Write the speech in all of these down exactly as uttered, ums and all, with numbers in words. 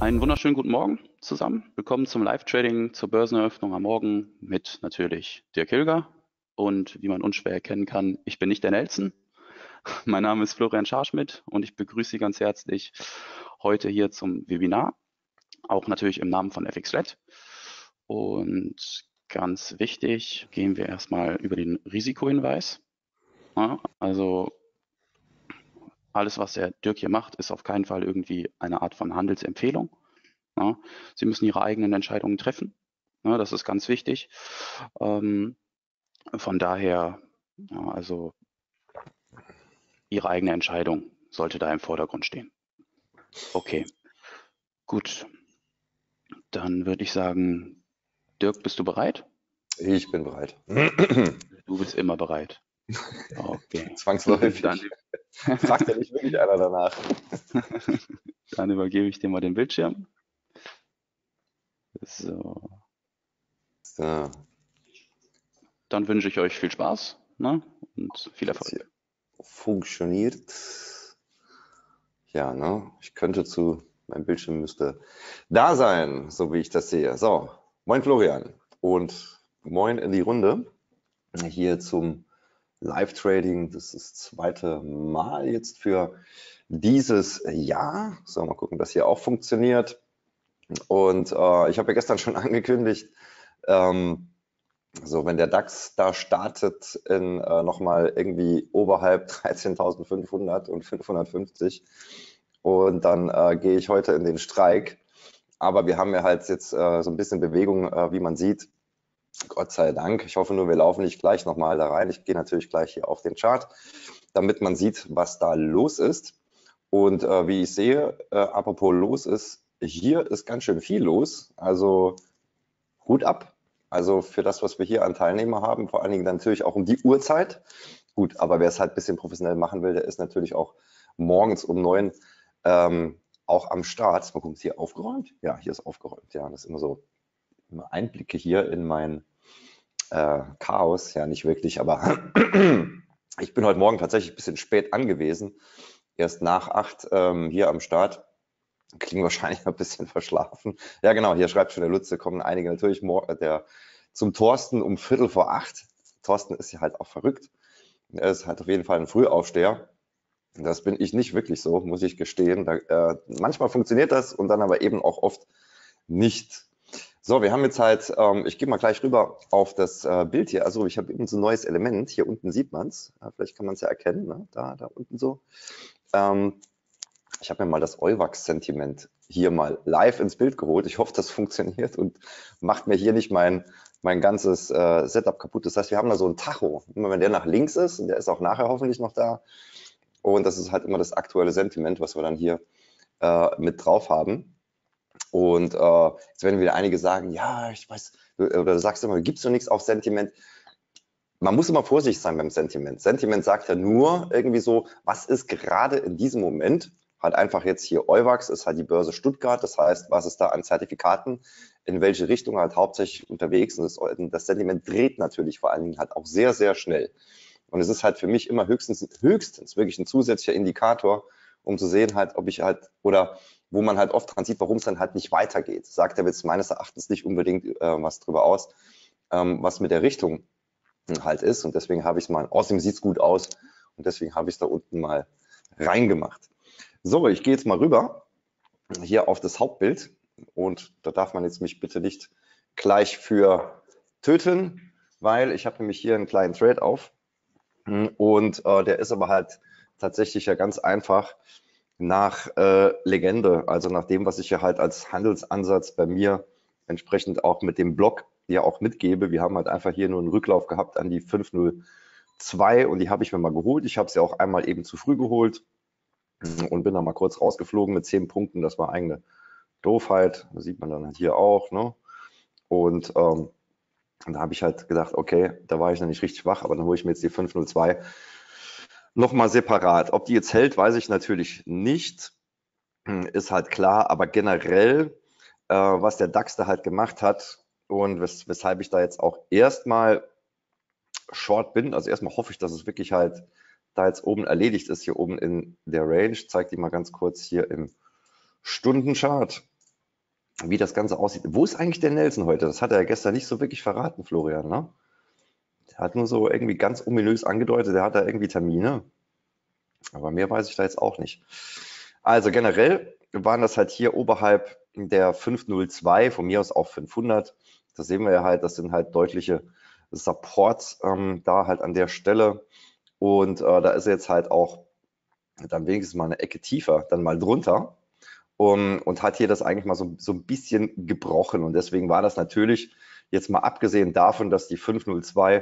Einen wunderschönen guten Morgen zusammen. Willkommen zum Live-Trading zur Börseneröffnung am Morgen mit natürlich Dirk Hilger. Und wie man unschwer erkennen kann, ich bin nicht der Nelson. Mein Name ist Florian Scharschmidt und ich begrüße Sie ganz herzlich heute hier zum Webinar. Auch natürlich im Namen von F X Red. Und ganz wichtig, gehen wir erstmal über den Risikohinweis. Ja, also alles, was der Dirk hier macht, ist auf keinen Fall irgendwie eine Art von Handelsempfehlung. Ja, Sie müssen Ihre eigenen Entscheidungen treffen. Ja, das ist ganz wichtig. Ähm, von daher, ja, also Ihre eigene Entscheidung sollte da im Vordergrund stehen. Okay, gut. Dann würde ich sagen, Dirk, bist du bereit? Ich bin bereit. Du bist immer bereit. Okay. Zwangsläufig. Dann, Fragt ja nicht wirklich einer danach. Dann übergebe ich dir mal den Bildschirm. So. So. Dann wünsche ich euch viel Spaß, ne? Und viel Erfolg. Funktioniert. Ja, ne? Ich könnte zu, mein Bildschirm müsste da sein, so wie ich das sehe. So, moin Florian und moin in die Runde. Hier zum Live-Trading. Das ist das zweite Mal jetzt für dieses Jahr. So, mal gucken, dass hier auch funktioniert. Und äh, ich habe ja gestern schon angekündigt, ähm, so, wenn der DAX da startet in äh, nochmal irgendwie oberhalb dreizehntausendfünfhundert und fünfhundertfünfzig und dann äh, gehe ich heute in den Streik. Aber wir haben ja halt jetzt äh, so ein bisschen Bewegung, äh, wie man sieht. Gott sei Dank. Ich hoffe nur, wir laufen nicht gleich nochmal da rein. Ich gehe natürlich gleich hier auf den Chart, damit man sieht, was da los ist. Und äh, wie ich sehe, äh, apropos los ist, hier ist ganz schön viel los. Also Hut ab. Also für das, was wir hier an Teilnehmer haben, vor allen Dingen natürlich auch um die Uhrzeit. Gut, aber wer es halt ein bisschen professionell machen will, der ist natürlich auch morgens um neun ähm, auch am Start. Mal gucken, ist hier aufgeräumt? Ja, hier ist aufgeräumt. Ja, das ist immer so immer Einblicke hier in mein äh, Chaos. Ja, nicht wirklich, aber ich bin heute Morgen tatsächlich ein bisschen spät angewiesen. Erst nach acht ähm, hier am Start. Klingen wahrscheinlich ein bisschen verschlafen. Ja, genau, hier schreibt schon der Lutze, kommen einige natürlich der, zum Thorsten um Viertel vor acht. Thorsten ist ja halt auch verrückt. Er ist halt auf jeden Fall ein Frühaufsteher. Das bin ich nicht wirklich so, muss ich gestehen. Da, äh, manchmal funktioniert das und dann aber eben auch oft nicht. So, wir haben jetzt halt, ähm, ich gehe mal gleich rüber auf das äh, Bild hier. Also ich habe eben so ein neues Element. Hier unten sieht man es. Ja, vielleicht kann man es ja erkennen, ne? da, da unten so. Ähm, Ich habe mir mal das Euwax-Sentiment hier mal live ins Bild geholt. Ich hoffe, das funktioniert und macht mir hier nicht mein, mein ganzes äh, Setup kaputt. Das heißt, wir haben da so einen Tacho. Immer wenn der nach links ist, und der ist auch nachher hoffentlich noch da. Und das ist halt immer das aktuelle Sentiment, was wir dann hier äh, mit drauf haben. Und äh, jetzt werden wieder einige sagen, ja, ich weiß, oder du sagst immer, gibt es noch nichts auf Sentiment. Man muss immer vorsichtig sein beim Sentiment. Sentiment sagt ja nur irgendwie so, was ist gerade in diesem Moment, halt einfach jetzt hier Euwax, ist halt die Börse Stuttgart, das heißt, was ist da an Zertifikaten, in welche Richtung halt hauptsächlich unterwegs und das, das Sentiment dreht natürlich vor allen Dingen halt auch sehr, sehr schnell. Und es ist halt für mich immer höchstens, höchstens wirklich ein zusätzlicher Indikator, um zu sehen halt, ob ich halt, oder wo man halt oft dran sieht, warum es dann halt nicht weitergeht. Sagt er jetzt meines Erachtens nicht unbedingt äh, was drüber aus, ähm, was mit der Richtung halt ist. Und deswegen habe ich es mal, außerdem sieht es gut aus und deswegen habe ich es da unten mal reingemacht. So, ich gehe jetzt mal rüber hier auf das Hauptbild und da darf man jetzt mich bitte nicht gleich für töten, weil ich habe nämlich hier einen kleinen Trade auf und äh, der ist aber halt tatsächlich ja ganz einfach nach äh, Legende, also nach dem, was ich ja halt als Handelsansatz bei mir entsprechend auch mit dem Block ja auch mitgebe. Wir haben halt einfach hier nur einen Rücklauf gehabt an die fünf null zwei und die habe ich mir mal geholt. Ich habe sie auch einmal eben zu früh geholt und bin dann mal kurz rausgeflogen mit zehn Punkten. Das war eigene Doofheit. Das sieht man dann halt hier auch. Ne? Und ähm, da habe ich halt gedacht, okay, da war ich noch nicht richtig wach, aber dann hole ich mir jetzt die fünf null zwei nochmal separat. Ob die jetzt hält, weiß ich natürlich nicht. Ist halt klar, aber generell, äh, was der DAX da halt gemacht hat und wes weshalb ich da jetzt auch erstmal short bin, also erstmal hoffe ich, dass es wirklich halt da jetzt oben erledigt ist, hier oben in der Range. Ich zeige die mal ganz kurz hier im Stundenchart. wie das Ganze aussieht. Wo ist eigentlich der Nelson heute? Das hat er ja gestern nicht so wirklich verraten, Florian, ne? Der hat nur so irgendwie ganz ominös angedeutet, der hat da irgendwie Termine. Aber mehr weiß ich da jetzt auch nicht. Also generell waren das halt hier oberhalb der fünf null zwei, von mir aus auch fünfhundert. Da sehen wir ja halt, das sind halt deutliche Supports ähm, da halt an der Stelle. Und äh, da ist er jetzt halt auch dann wenigstens mal eine Ecke tiefer, dann mal drunter. Um, und hat hier das eigentlich mal so, so ein bisschen gebrochen. Und deswegen war das natürlich, jetzt mal abgesehen davon, dass die fünf null zwei,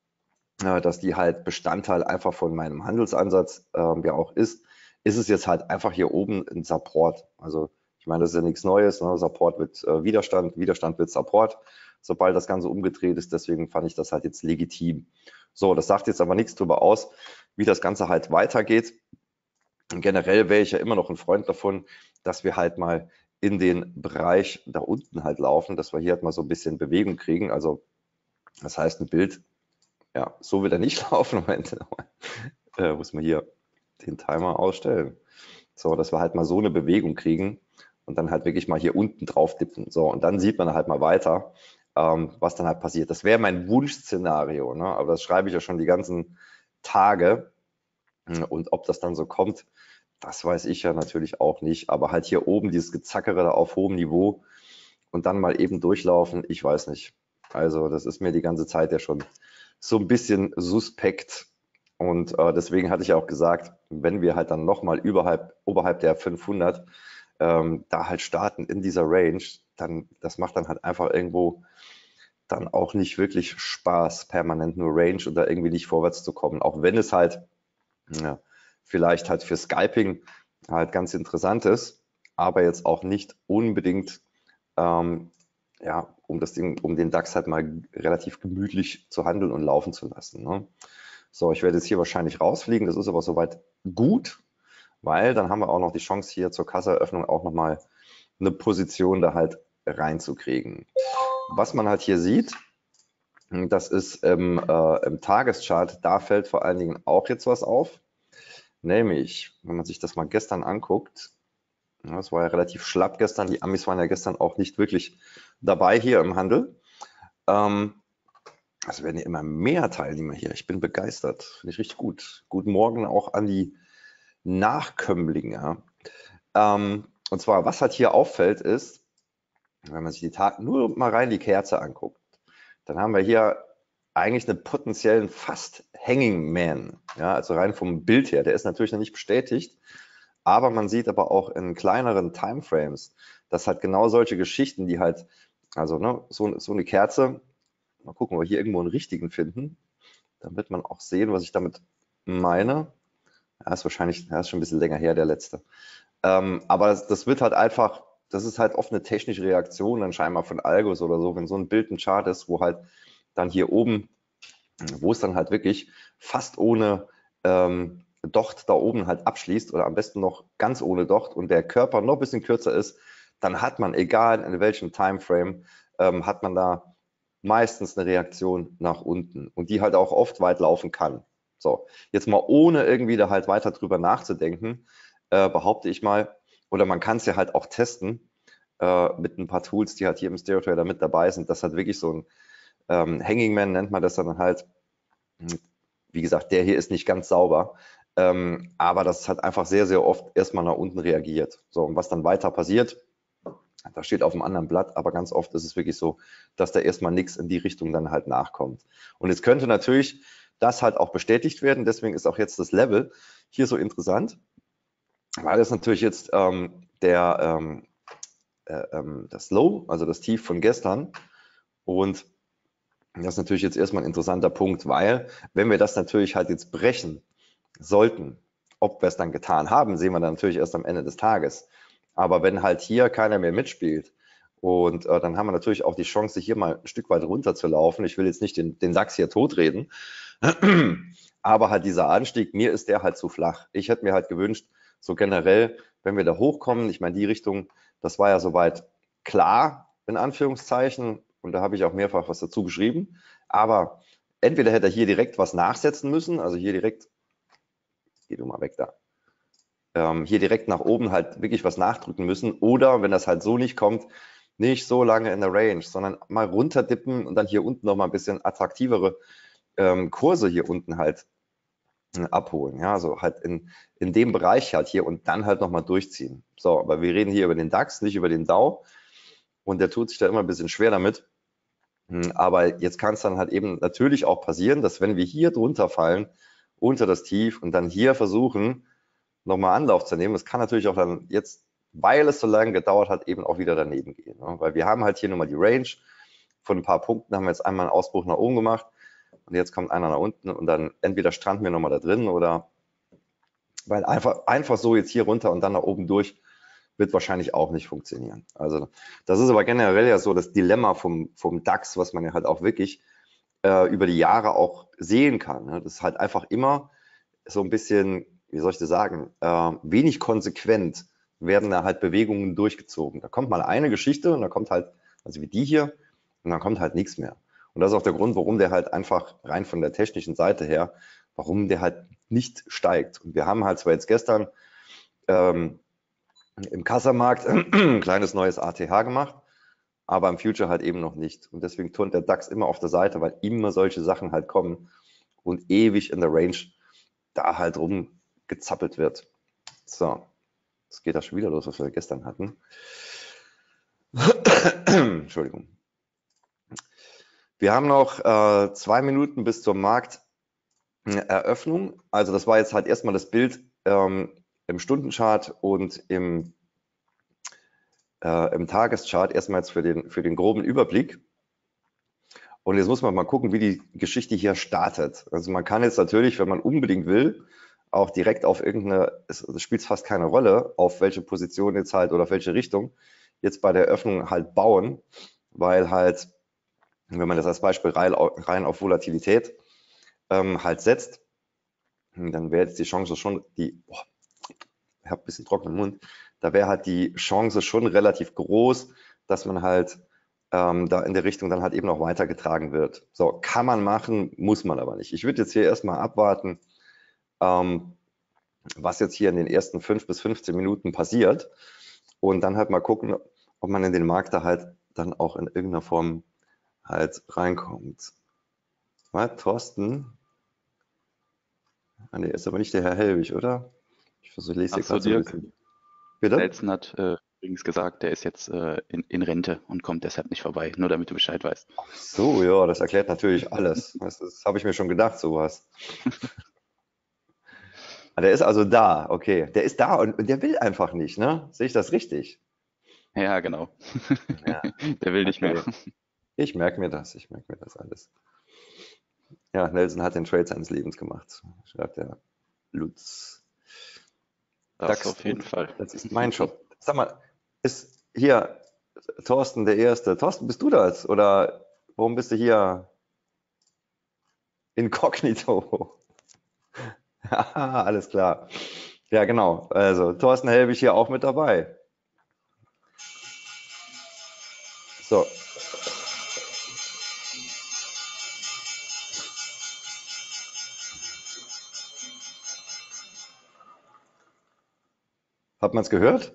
äh, dass die halt Bestandteil einfach von meinem Handelsansatz äh, ja auch ist, ist es jetzt halt einfach hier oben ein Support. Also ich meine, das ist ja nichts Neues. Ne? Support wird äh, Widerstand, Widerstand wird Support, sobald das Ganze umgedreht ist. Deswegen fand ich das halt jetzt legitim. So, das sagt jetzt aber nichts darüber aus, wie das Ganze halt weitergeht. Und generell wäre ich ja immer noch ein Freund davon, dass wir halt mal in den Bereich da unten halt laufen, dass wir hier halt mal so ein bisschen Bewegung kriegen. Also das heißt, ein Bild, ja, so wird er nicht laufen. Moment, äh, muss man hier den Timer ausstellen. So, dass wir halt mal so eine Bewegung kriegen und dann halt wirklich mal hier unten drauf dippen. So, und dann sieht man halt mal weiter, ähm, was dann halt passiert. Das wäre mein Wunschszenario, ne? Aber das schreibe ich ja schon die ganzen Tage. Und ob das dann so kommt, das weiß ich ja natürlich auch nicht. Aber halt hier oben dieses Gezackere da auf hohem Niveau und dann mal eben durchlaufen, ich weiß nicht. Also das ist mir die ganze Zeit ja schon so ein bisschen suspekt. Und äh, deswegen hatte ich ja auch gesagt, wenn wir halt dann nochmal überhalb, oberhalb der fünfhundert ähm, da halt starten in dieser Range, dann das macht dann halt einfach irgendwo dann auch nicht wirklich Spaß, permanent nur Range und da irgendwie nicht vorwärts zu kommen. Auch wenn es halt ja, vielleicht halt für Scalping halt ganz interessant ist, aber jetzt auch nicht unbedingt, ähm, ja, um das Ding, um den DAX halt mal relativ gemütlich zu handeln und laufen zu lassen. Ne? So, ich werde jetzt hier wahrscheinlich rausfliegen, das ist aber soweit gut, weil dann haben wir auch noch die Chance hier zur Kassaeröffnung auch nochmal eine Position da halt reinzukriegen. Was man halt hier sieht, das ist im, äh, im Tageschart, da fällt vor allen Dingen auch jetzt was auf, nämlich, wenn man sich das mal gestern anguckt, ja, das war ja relativ schlapp gestern, die Amis waren ja gestern auch nicht wirklich dabei hier im Handel. Ähm, es werden ja immer mehr Teilnehmer hier, ich bin begeistert, finde ich richtig gut. Guten Morgen auch an die Nachkömmlinge. Ähm, und zwar, was halt hier auffällt ist, wenn man sich die Tag nur mal rein die Kerze anguckt, dann haben wir hier eigentlich einen potenziellen fast Hanging Man. Ja, also rein vom Bild her, der ist natürlich noch nicht bestätigt, aber man sieht aber auch in kleineren Timeframes, dass halt genau solche Geschichten, die halt, also ne, so, so eine Kerze, mal gucken, ob wir hier irgendwo einen richtigen finden, dann wird man auch sehen, was ich damit meine. Ja, ist wahrscheinlich, ja, ist schon ein bisschen länger her, der letzte. Ähm, aber das, das wird halt einfach, das ist halt oft eine technische Reaktion dann scheinbar von Algos oder so, wenn so ein Bild ein Chart ist, wo halt dann hier oben, wo es dann halt wirklich fast ohne ähm, Docht da oben halt abschließt oder am besten noch ganz ohne Docht und der Körper noch ein bisschen kürzer ist, dann hat man, egal in welchem Timeframe, ähm, hat man da meistens eine Reaktion nach unten und die halt auch oft weit laufen kann. So, jetzt mal ohne irgendwie da halt weiter drüber nachzudenken, äh, behaupte ich mal, oder man kann es ja halt auch testen äh, mit ein paar Tools, die halt hier im Stereo Trader mit dabei sind, das hat wirklich so ein ähm, Hanging Man nennt man das dann halt. Wie gesagt, der hier ist nicht ganz sauber, ähm, aber das hat einfach sehr, sehr oft erstmal nach unten reagiert. So, und was dann weiter passiert, da steht auf einem anderen Blatt, aber ganz oft ist es wirklich so, dass da erstmal nichts in die Richtung dann halt nachkommt. Und jetzt könnte natürlich das halt auch bestätigt werden, deswegen ist auch jetzt das Level hier so interessant, weil das natürlich jetzt ähm, der, ähm, äh, ähm, das Low, also das Tief von gestern und das ist natürlich jetzt erstmal ein interessanter Punkt, weil wenn wir das natürlich halt jetzt brechen sollten, ob wir es dann getan haben, sehen wir dann natürlich erst am Ende des Tages. Aber wenn halt hier keiner mehr mitspielt und äh, dann haben wir natürlich auch die Chance, hier mal ein Stück weit runter zu laufen. Ich will jetzt nicht den, den DAX hier totreden, aber halt dieser Anstieg, mir ist der halt zu flach. Ich hätte mir halt gewünscht, so generell, wenn wir da hochkommen, ich meine, die Richtung, das war ja soweit klar, in Anführungszeichen, und da habe ich auch mehrfach was dazu geschrieben, aber entweder hätte er hier direkt was nachsetzen müssen, also hier direkt, geh du mal weg da, ähm, hier direkt nach oben halt wirklich was nachdrücken müssen, oder wenn das halt so nicht kommt, nicht so lange in der Range, sondern mal runterdippen und dann hier unten noch mal ein bisschen attraktivere ähm, Kurse hier unten halt äh, abholen. Ja, also halt in, in dem Bereich halt hier und dann halt nochmal durchziehen. So, aber wir reden hier über den DAX, nicht über den Dow und der tut sich da immer ein bisschen schwer damit. Aber jetzt kann es dann halt eben natürlich auch passieren, dass wenn wir hier drunter fallen, unter das Tief und dann hier versuchen, nochmal Anlauf zu nehmen, das kann natürlich auch dann jetzt, weil es so lange gedauert hat, eben auch wieder daneben gehen. Ne? Weil wir haben halt hier nochmal die Range von ein paar Punkten, haben wir jetzt einmal einen Ausbruch nach oben gemacht und jetzt kommt einer nach unten und dann entweder stranden wir nochmal da drin oder weil einfach, einfach so jetzt hier runter und dann nach oben durch wird wahrscheinlich auch nicht funktionieren. Also das ist aber generell ja so das Dilemma vom, vom DAX, was man ja halt auch wirklich äh, über die Jahre auch sehen kann. Ne? Das ist halt einfach immer so ein bisschen, wie soll ich das sagen, äh, wenig konsequent werden da halt Bewegungen durchgezogen. Da kommt mal eine Geschichte und da kommt halt, also wie die hier, und dann kommt halt nichts mehr. Und das ist auch der Grund, warum der halt einfach rein von der technischen Seite her, warum der halt nicht steigt. Und wir haben halt zwar jetzt gestern ähm, im Kassamarkt ein kleines neues A T H gemacht, aber im Future halt eben noch nicht. Und deswegen turnt der DAX immer auf der Seite, weil immer solche Sachen halt kommen und ewig in der Range da halt rumgezappelt wird. So, jetzt geht das schon wieder los, was wir gestern hatten. Entschuldigung. Wir haben noch äh, zwei Minuten bis zur Markteröffnung. Also das war jetzt halt erstmal das Bild ähm, im Stundenchart und im, äh, im Tageschart. Erstmal jetzt für den, für den groben Überblick. Und jetzt muss man mal gucken, wie die Geschichte hier startet. Also man kann jetzt natürlich, wenn man unbedingt will, auch direkt auf irgendeine, es, es spielt fast keine Rolle, auf welche Position jetzt halt oder auf welche Richtung jetzt bei der Öffnung halt bauen, weil halt, wenn man das als Beispiel rein, rein auf Volatilität ähm, halt setzt, dann wäre jetzt die Chance schon, die, boah, ich habe ein bisschen trockenen Mund, da wäre halt die Chance schon relativ groß, dass man halt ähm, da in der Richtung dann halt eben auch weitergetragen wird. So, kann man machen, muss man aber nicht. Ich würde jetzt hier erstmal abwarten, ähm, was jetzt hier in den ersten fünf bis fünfzehn Minuten passiert und dann halt mal gucken, ob man in den Markt da halt dann auch in irgendeiner Form halt reinkommt. Was, Thorsten? Ah, nee, ist aber nicht der Herr Helwig, oder? Ich versuche, lese hier Ach so, gerade so ein Dirk. bisschen. Bitte? Nelson hat äh, übrigens gesagt, der ist jetzt äh, in, in Rente und kommt deshalb nicht vorbei. Nur damit du Bescheid weißt. Ach so, ja, das erklärt natürlich alles. Das, das habe ich mir schon gedacht, sowas. Ah, der ist also da, okay. Der ist da und, und der will einfach nicht, ne? Sehe ich das richtig? Ja, genau. Ja, Der will nicht okay. mehr. Ich merke mir das, ich merke mir das alles. Ja, Nelson hat den Trade seines Lebens gemacht, schreibt der Lutz. Das DAX, auf jeden Fall. das ist mein Shop. Sag mal, ist hier Thorsten der Erste? Thorsten, bist du das? Oder warum bist du hier inkognito? Haha, alles klar. Ja, genau. Also Thorsten Helbig hier auch mit dabei. So. Hat man es gehört?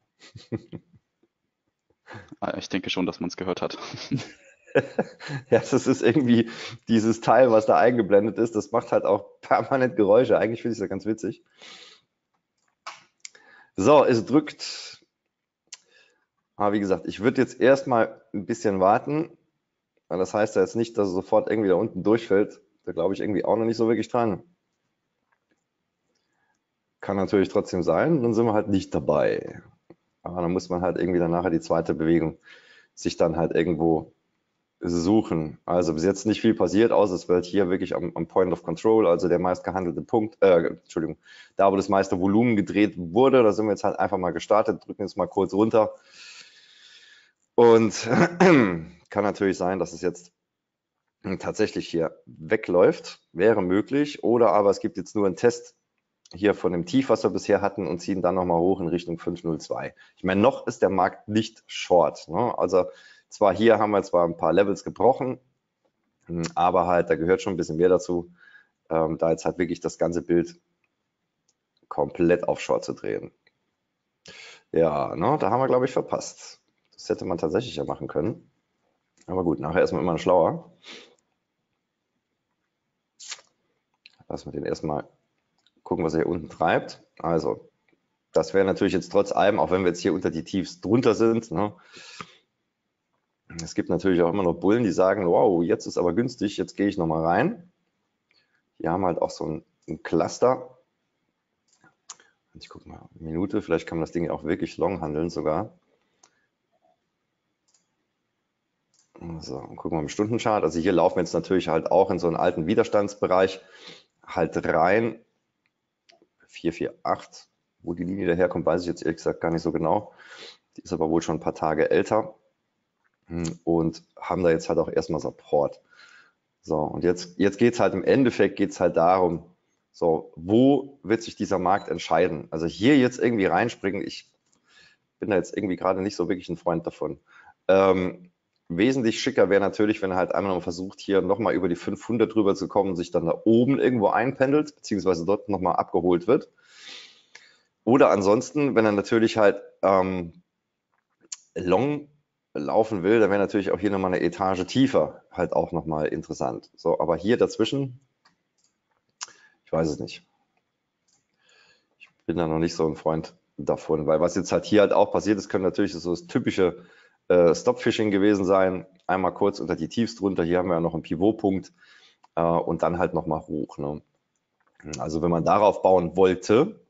Ah, ich denke schon, dass man es gehört hat. Ja, das ist irgendwie dieses Teil, was da eingeblendet ist. Das macht halt auch permanent Geräusche. Eigentlich finde ich das ganz witzig. So, es drückt. Aber wie gesagt, ich würde jetzt erstmal ein bisschen warten. Weil das heißt ja jetzt nicht, dass es sofort irgendwie da unten durchfällt. Da glaube ich irgendwie auch noch nicht so wirklich dran. Kann natürlich trotzdem sein, dann sind wir halt nicht dabei. Aber dann muss man halt irgendwie dann nachher die zweite Bewegung sich dann halt irgendwo suchen. Also bis jetzt nicht viel passiert, außer es wird hier wirklich am, am Point of Control, also der meist gehandelte Punkt, äh, Entschuldigung, da wo das meiste Volumen gedreht wurde, da sind wir jetzt halt einfach mal gestartet, drücken jetzt mal kurz runter. Und kann natürlich sein, dass es jetzt tatsächlich hier wegläuft, wäre möglich, oder aber es gibt jetzt nur einen Test hier von dem Tief, was wir bisher hatten und ziehen dann nochmal hoch in Richtung fünf null zwei. Ich meine, noch ist der Markt nicht short, ne? Also zwar hier haben wir zwar ein paar Levels gebrochen, aber halt, da gehört schon ein bisschen mehr dazu, ähm, da jetzt halt wirklich das ganze Bild komplett auf Short zu drehen. Ja, ne, da haben wir, glaube ich, verpasst. Das hätte man tatsächlich ja machen können. Aber gut, nachher ist man immer schlauer. Lassen wir den erstmal gucken, was er hier unten treibt. Also, das wäre natürlich jetzt trotz allem, auch wenn wir jetzt hier unter die Tiefs drunter sind, ne? Es gibt natürlich auch immer noch Bullen, die sagen, wow, jetzt ist aber günstig, jetzt gehe ich nochmal rein. Die haben halt auch so ein, ein Cluster. Ich gucke mal, eine Minute, vielleicht kann man das Ding auch wirklich long handeln sogar. So, gucken wir mal im Stundenchart. Also hier laufen wir jetzt natürlich halt auch in so einen alten Widerstandsbereich halt rein. vier vier acht, wo die Linie daherkommt, weiß ich jetzt ehrlich gesagt gar nicht so genau. Die ist aber wohl schon ein paar Tage älter und haben da jetzt halt auch erstmal Support. So, und jetzt, jetzt geht es halt im Endeffekt geht's halt darum, so, wo wird sich dieser Markt entscheiden? Also hier jetzt irgendwie reinspringen, ich bin da jetzt irgendwie gerade nicht so wirklich ein Freund davon. Ähm, wesentlich schicker wäre natürlich, wenn er halt einmal noch versucht, hier nochmal über die fünfhundert drüber zu kommen, sich dann da oben irgendwo einpendelt, beziehungsweise dort nochmal abgeholt wird. Oder ansonsten, wenn er natürlich halt ähm, long laufen will, dann wäre natürlich auch hier nochmal eine Etage tiefer halt auch nochmal interessant. So, aber hier dazwischen, ich weiß es nicht. Ich bin da noch nicht so ein Freund davon, weil was jetzt halt hier halt auch passiert ist, könnte natürlich so das typische äh, Stop-Fishing gewesen sein. Einmal kurz unter die Tiefs drunter, hier haben wir ja noch einen Pivotpunkt äh, und dann halt nochmal hoch. Ne? Also wenn man darauf bauen wollte,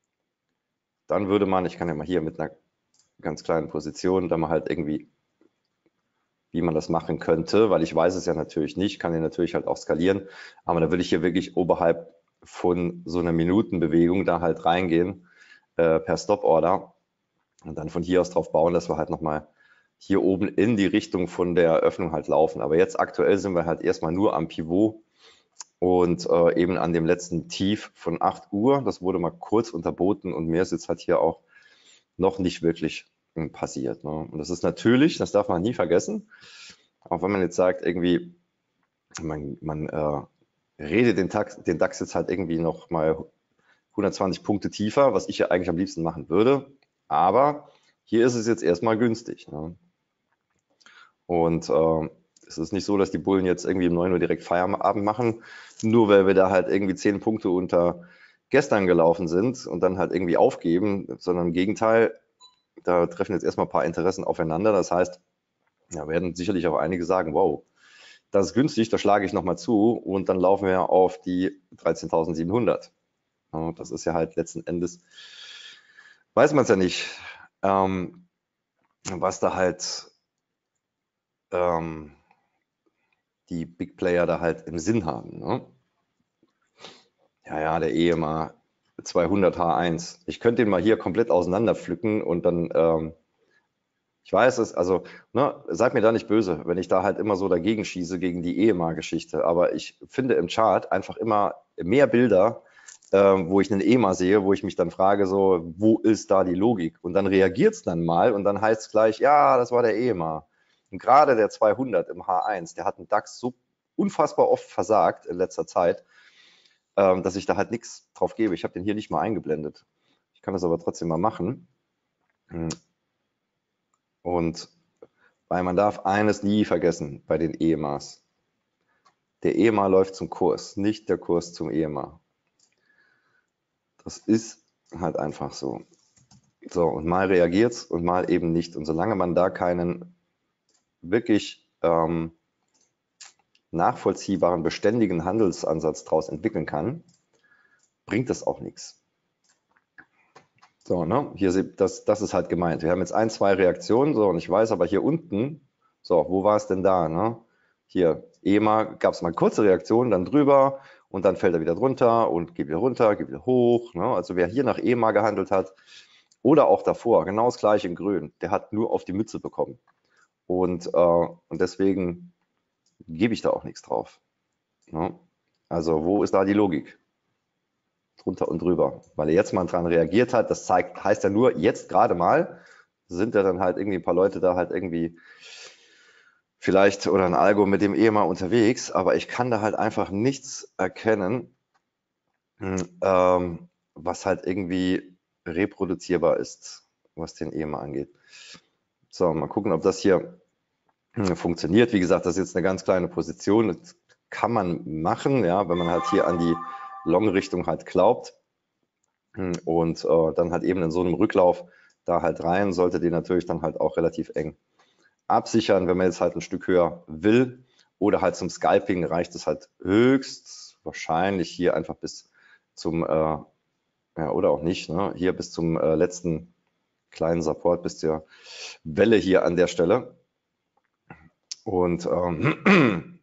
dann würde man, ich kann ja mal hier mit einer ganz kleinen Position, da mal halt irgendwie, wie man das machen könnte, weil ich weiß es ja natürlich nicht, kann ja natürlich halt auch skalieren, aber da würde ich hier wirklich oberhalb von so einer Minutenbewegung da halt reingehen äh, per Stop-Order und dann von hier aus drauf bauen, dass wir halt nochmal hier oben in die Richtung von der Öffnung halt laufen. Aber jetzt aktuell sind wir halt erstmal nur am Pivot und äh, eben an dem letzten Tief von acht Uhr. Das wurde mal kurz unterboten und mehr ist jetzt halt hier auch noch nicht wirklich passiert. Ne? Und das ist natürlich, das darf man nie vergessen, auch wenn man jetzt sagt, irgendwie, man, man äh, redet den DAX, den DAX jetzt halt irgendwie noch mal hundertzwanzig Punkte tiefer, was ich ja eigentlich am liebsten machen würde. Aber hier ist es jetzt erstmal günstig. Ne? Und äh, es ist nicht so, dass die Bullen jetzt irgendwie um neun Uhr direkt Feierabend machen, nur weil wir da halt irgendwie zehn Punkte unter gestern gelaufen sind und dann halt irgendwie aufgeben, sondern im Gegenteil, da treffen jetzt erstmal ein paar Interessen aufeinander. Das heißt, ja, werden sicherlich auch einige sagen, wow, das ist günstig, da schlage ich nochmal zu und dann laufen wir auf die dreizehntausendsiebenhundert. Ja, das ist ja halt letzten Endes, weiß man es ja nicht, ähm, was da halt ähm, die Big Player da halt im Sinn haben. Ne? Ja, ja, der E M A zweihundert H eins. Ich könnte den mal hier komplett auseinander pflücken und dann, ähm, ich weiß es, also, ne, seid mir da nicht böse, wenn ich da halt immer so dagegen schieße gegen die E M A-Geschichte. Aber ich finde im Chart einfach immer mehr Bilder, ähm, wo ich einen E M A sehe, wo ich mich dann frage, so, wo ist da die Logik? Und dann reagiert es dann mal und dann heißt es gleich, ja, das war der E M A. Und gerade der zweihundert im H eins, der hat einen DAX so unfassbar oft versagt in letzter Zeit, ähm, dass ich da halt nichts drauf gebe. Ich habe den hier nicht mal eingeblendet. Ich kann das aber trotzdem mal machen. Und weil man darf eines nie vergessen bei den E M As. Der E M A läuft zum Kurs, nicht der Kurs zum E M A. Das ist halt einfach so. So, und mal reagiert es und mal eben nicht. Und solange man da keinen wirklich ähm, nachvollziehbaren, beständigen Handelsansatz daraus entwickeln kann, bringt das auch nichts. So, ne? Hier, das, das ist halt gemeint. Wir haben jetzt ein, zwei Reaktionen, so, und ich weiß aber hier unten, so, wo war es denn da? Ne? Hier, E M A gab es mal kurze Reaktionen, dann drüber und dann fällt er wieder drunter und geht wieder runter, geht wieder hoch. Ne? Also wer hier nach E M A gehandelt hat oder auch davor, genau das gleiche in Grün, der hat nur auf die Mütze bekommen. Und, äh, und deswegen gebe ich da auch nichts drauf. Ne? Also wo ist da die Logik? Drunter und drüber, weil er jetzt mal dran reagiert hat, das zeigt, heißt ja nur, jetzt gerade mal sind ja dann halt irgendwie ein paar Leute da halt irgendwie vielleicht oder ein Algo mit dem E M A unterwegs, aber ich kann da halt einfach nichts erkennen, ähm, was halt irgendwie reproduzierbar ist, was den E M A angeht. So, mal gucken, ob das hier funktioniert. Wie gesagt, das ist jetzt eine ganz kleine Position. Das kann man machen, ja, wenn man halt hier an die Long-Richtung halt glaubt. Und äh, dann halt eben in so einem Rücklauf da halt rein, sollte die natürlich dann halt auch relativ eng absichern, wenn man jetzt halt ein Stück höher will. Oder halt zum Scalping reicht es halt höchst wahrscheinlich hier einfach bis zum, äh, ja, oder auch nicht, ne? Hier bis zum äh, letzten kleinen Support, bis zur Welle hier an der Stelle. Und ähm,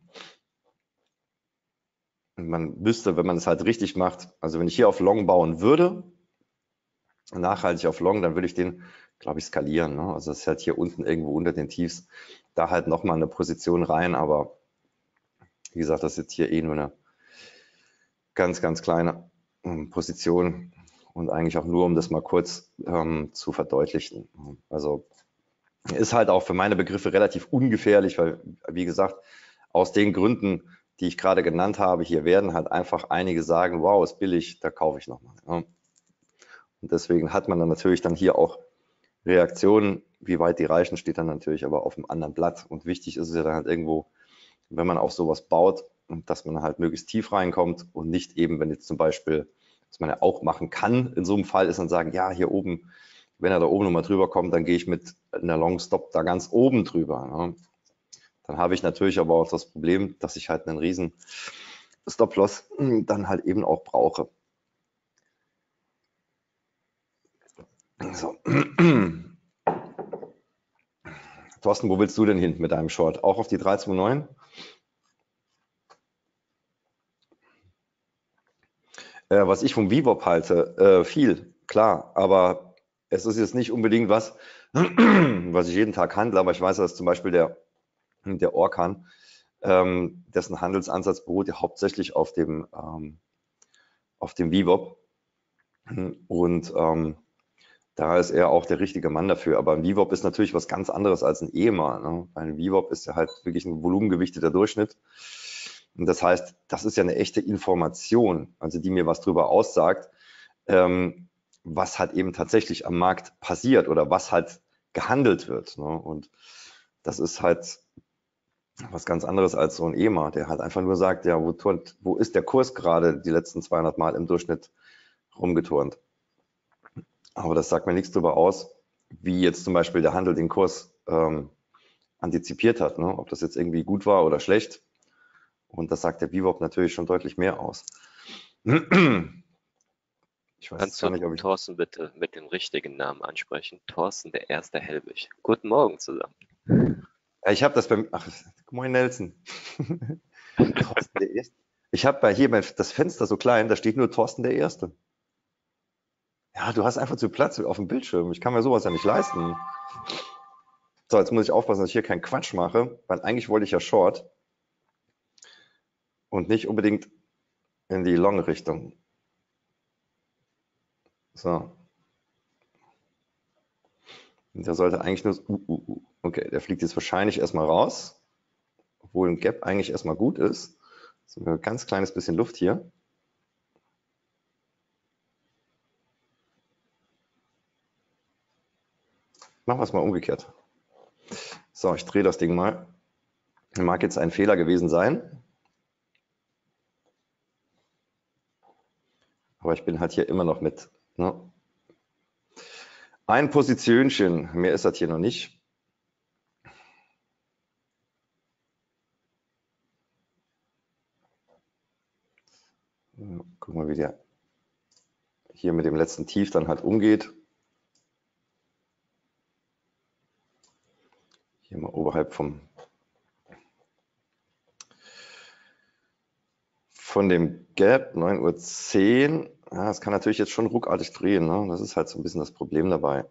man müsste, wenn man es halt richtig macht, also wenn ich hier auf Long bauen würde, nachhaltig auf Long, dann würde ich den, glaube ich, skalieren. Ne? Also das ist halt hier unten irgendwo unter den Tiefs, da halt nochmal eine Position rein, aber wie gesagt, das ist jetzt hier eh nur eine ganz, ganz kleine ähm, Position und eigentlich auch nur, um das mal kurz ähm, zu verdeutlichen. Also ist halt auch für meine Begriffe relativ ungefährlich, weil, wie gesagt, aus den Gründen, die ich gerade genannt habe, hier werden halt einfach einige sagen, wow, ist billig, da kaufe ich nochmal. Ja. Und deswegen hat man dann natürlich dann hier auch Reaktionen, wie weit die reichen, steht dann natürlich aber auf einem anderen Blatt. Und wichtig ist es ja dann halt irgendwo, wenn man auf sowas baut, dass man halt möglichst tief reinkommt und nicht eben, wenn jetzt zum Beispiel, was man ja auch machen kann, in so einem Fall ist dann sagen, ja, hier oben, wenn er da oben nochmal drüber kommt, dann gehe ich mit einer Long Stop da ganz oben drüber. Ne? Dann habe ich natürlich aber auch das Problem, dass ich halt einen riesen Stop-Loss dann halt eben auch brauche. So. Thorsten, wo willst du denn hin mit deinem Short? Auch auf die drei zwei neun? Äh, was ich vom V WAP halte, äh, viel, klar, aber es ist jetzt nicht unbedingt was, was ich jeden Tag handle, aber ich weiß, dass zum Beispiel der, der Orkan, ähm, dessen Handelsansatz beruht ja hauptsächlich auf dem, ähm, auf dem V WAP und ähm, da ist er auch der richtige Mann dafür. Aber ein V WAP ist natürlich was ganz anderes als ein E M A. Ne? Ein V WAP ist ja halt wirklich ein volumengewichteter Durchschnitt. Und das heißt, das ist ja eine echte Information, also die mir was darüber aussagt, ähm, was halt eben tatsächlich am Markt passiert oder was halt gehandelt wird. Ne? Und das ist halt was ganz anderes als so ein E M A, der halt einfach nur sagt, ja, wo, turnt, wo ist der Kurs gerade die letzten zweihundert Mal im Durchschnitt rumgeturnt. Aber das sagt mir nichts darüber aus, wie jetzt zum Beispiel der Handel den Kurs ähm, antizipiert hat, ne? Ob das jetzt irgendwie gut war oder schlecht. Und das sagt der V WAP natürlich schon deutlich mehr aus. Ich weiß Kannst gar du nicht, ob ich... Thorsten bitte mit dem richtigen Namen ansprechen? Thorsten, der erste Helbig. Guten Morgen zusammen. Ja, ich habe das beim... Ach, moin Nelson. Thorsten der Erste. Ich habe bei hier das Fenster so klein, da steht nur Thorsten der Erste. Ja, du hast einfach zu Platz auf dem Bildschirm. Ich kann mir sowas ja nicht leisten. So, jetzt muss ich aufpassen, dass ich hier keinen Quatsch mache, weil eigentlich wollte ich ja Short und nicht unbedingt in die Long-Richtung. So. Und der sollte eigentlich nur... Uh, uh, uh. Okay, der fliegt jetzt wahrscheinlich erstmal raus, obwohl ein Gap eigentlich erstmal gut ist. So ein ganz kleines bisschen Luft hier. Machen wir es mal umgekehrt. So, ich drehe das Ding mal. Mag jetzt ein Fehler gewesen sein. Aber ich bin halt hier immer noch mit. Ne? Ein Positionchen, mehr ist das hier noch nicht. Gucken wir, wie der hier mit dem letzten Tief dann halt umgeht. Hier mal oberhalb vom von dem Gap, neun Uhr zehn. Ja, das kann natürlich jetzt schon ruckartig drehen. Ne? Das ist halt so ein bisschen das Problem dabei.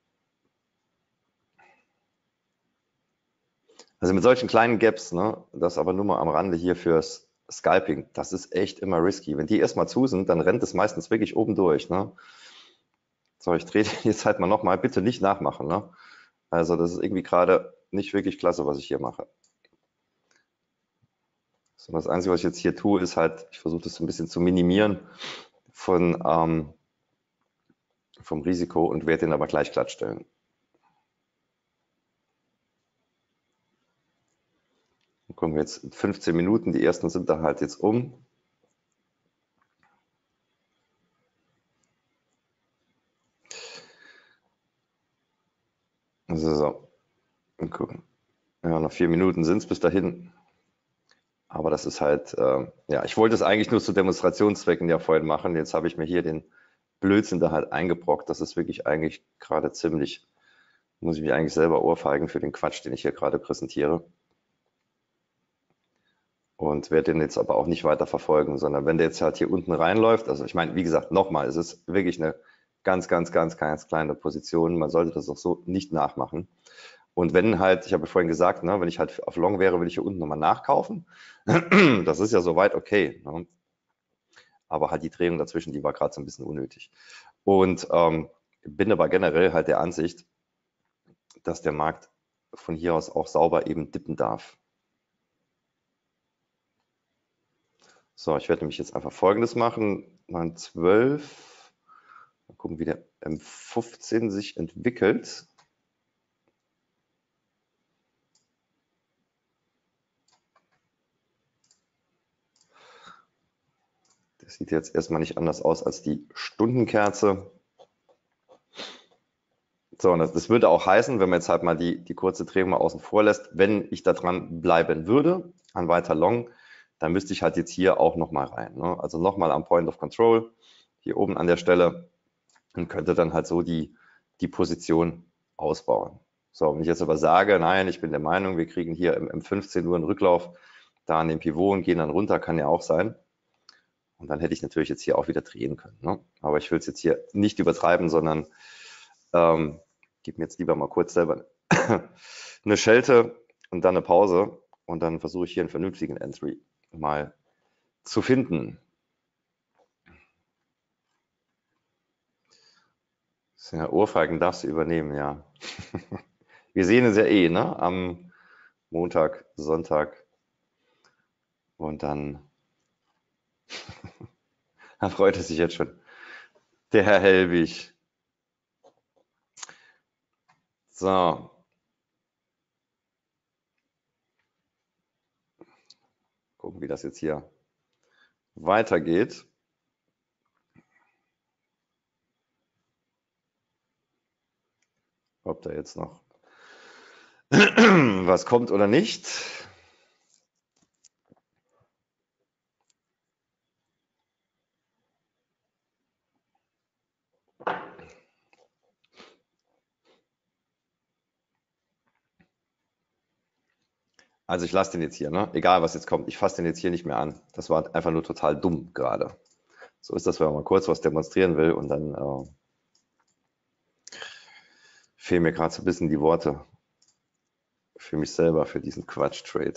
Also mit solchen kleinen Gaps, ne, das aber nur mal am Rande hier fürs Scalping, das ist echt immer risky. Wenn die erstmal zu sind, dann rennt es meistens wirklich oben durch. Ne? So, ich drehe jetzt halt mal nochmal, bitte nicht nachmachen. Ne? Also das ist irgendwie gerade nicht wirklich klasse, was ich hier mache. So, das Einzige, was ich jetzt hier tue, ist halt, ich versuche das so ein bisschen zu minimieren von, ähm, vom Risiko und werde den aber gleich glatt stellen. Gucken wir jetzt fünfzehn Minuten, die ersten sind da halt jetzt um. So, so. Und gucken. Ja, noch vier Minuten sind es bis dahin. Aber das ist halt, äh, ja, ich wollte es eigentlich nur zu Demonstrationszwecken ja vorhin machen. Jetzt habe ich mir hier den Blödsinn da halt eingebrockt. Das ist wirklich eigentlich gerade ziemlich, muss ich mich eigentlich selber ohrfeigen für den Quatsch, den ich hier gerade präsentiere. Und werde den jetzt aber auch nicht weiter verfolgen, sondern wenn der jetzt halt hier unten reinläuft, also ich meine, wie gesagt, nochmal, es ist wirklich eine ganz, ganz, ganz, ganz kleine Position. Man sollte das auch so nicht nachmachen. Und wenn halt, ich habe vorhin gesagt, ne, wenn ich halt auf Long wäre, will ich hier unten nochmal nachkaufen. Das ist ja soweit okay. Ne? Aber halt die Drehung dazwischen, die war gerade so ein bisschen unnötig. Und ähm, bin aber generell halt der Ansicht, dass der Markt von hier aus auch sauber eben dippen darf. So, ich werde nämlich jetzt einfach Folgendes machen. Mal zwölf. Mal gucken, wie der M fünfzehn sich entwickelt. Das sieht jetzt erstmal nicht anders aus als die Stundenkerze. So, und das, das würde auch heißen, wenn man jetzt halt mal die, die kurze Drehung mal außen vor lässt, wenn ich da dran bleiben würde, an weiter Long, dann müsste ich halt jetzt hier auch nochmal rein. Ne? Also nochmal am Point of Control, hier oben an der Stelle, und könnte dann halt so die, die Position ausbauen. So, wenn ich jetzt aber sage, nein, ich bin der Meinung, wir kriegen hier im M fünfzehn nur einen Rücklauf, da an den Pivot und gehen dann runter, kann ja auch sein. Und dann hätte ich natürlich jetzt hier auch wieder drehen können. Ne? Aber ich will es jetzt hier nicht übertreiben, sondern ähm, gebe mir jetzt lieber mal kurz selber eine Schelte und dann eine Pause. Und dann versuche ich hier einen vernünftigen Entry mal zu finden. Ja, Ohrfeigen darfst du übernehmen, ja. Wir sehen es ja eh, ne? Am Montag, Sonntag. Und dann, da freut es sich jetzt schon. Der Herr Helwig. So. Gucken, wie das jetzt hier weitergeht. Ob da jetzt noch was kommt oder nicht. Also ich lasse den jetzt hier, ne? Egal was jetzt kommt, ich fasse den jetzt hier nicht mehr an. Das war einfach nur total dumm gerade. So ist das, wenn man mal kurz was demonstrieren will und dann äh, fehlen mir gerade so ein bisschen die Worte für mich selber, für diesen Quatsch-Trade.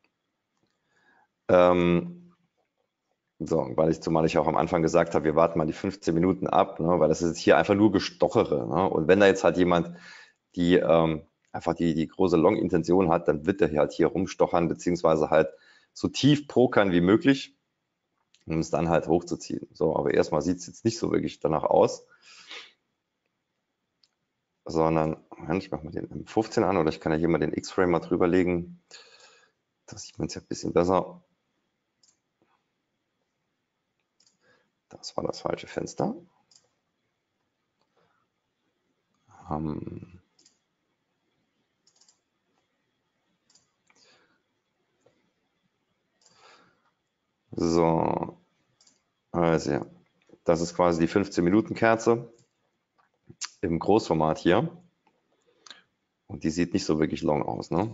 Ähm, so, weil ich, zumal ich auch am Anfang gesagt habe, wir warten mal die fünfzehn Minuten ab, ne? Weil das ist jetzt hier einfach nur Gestochere. Ne? Und wenn da jetzt halt jemand die ähm, einfach die, die große Long-Intention hat, dann wird er halt hier rumstochern, beziehungsweise halt so tief pokern wie möglich, um es dann halt hochzuziehen. So, aber erstmal sieht es jetzt nicht so wirklich danach aus, sondern, Moment, ich mache mal den M fünfzehn an, oder ich kann ja hier mal den X-Frame mal drüber legen. Das sieht man jetzt ja ein bisschen besser. Das war das falsche Fenster. Ähm, So, also ja, das ist quasi die fünfzehn Minuten Kerze im Großformat hier. Und die sieht nicht so wirklich long aus, ne?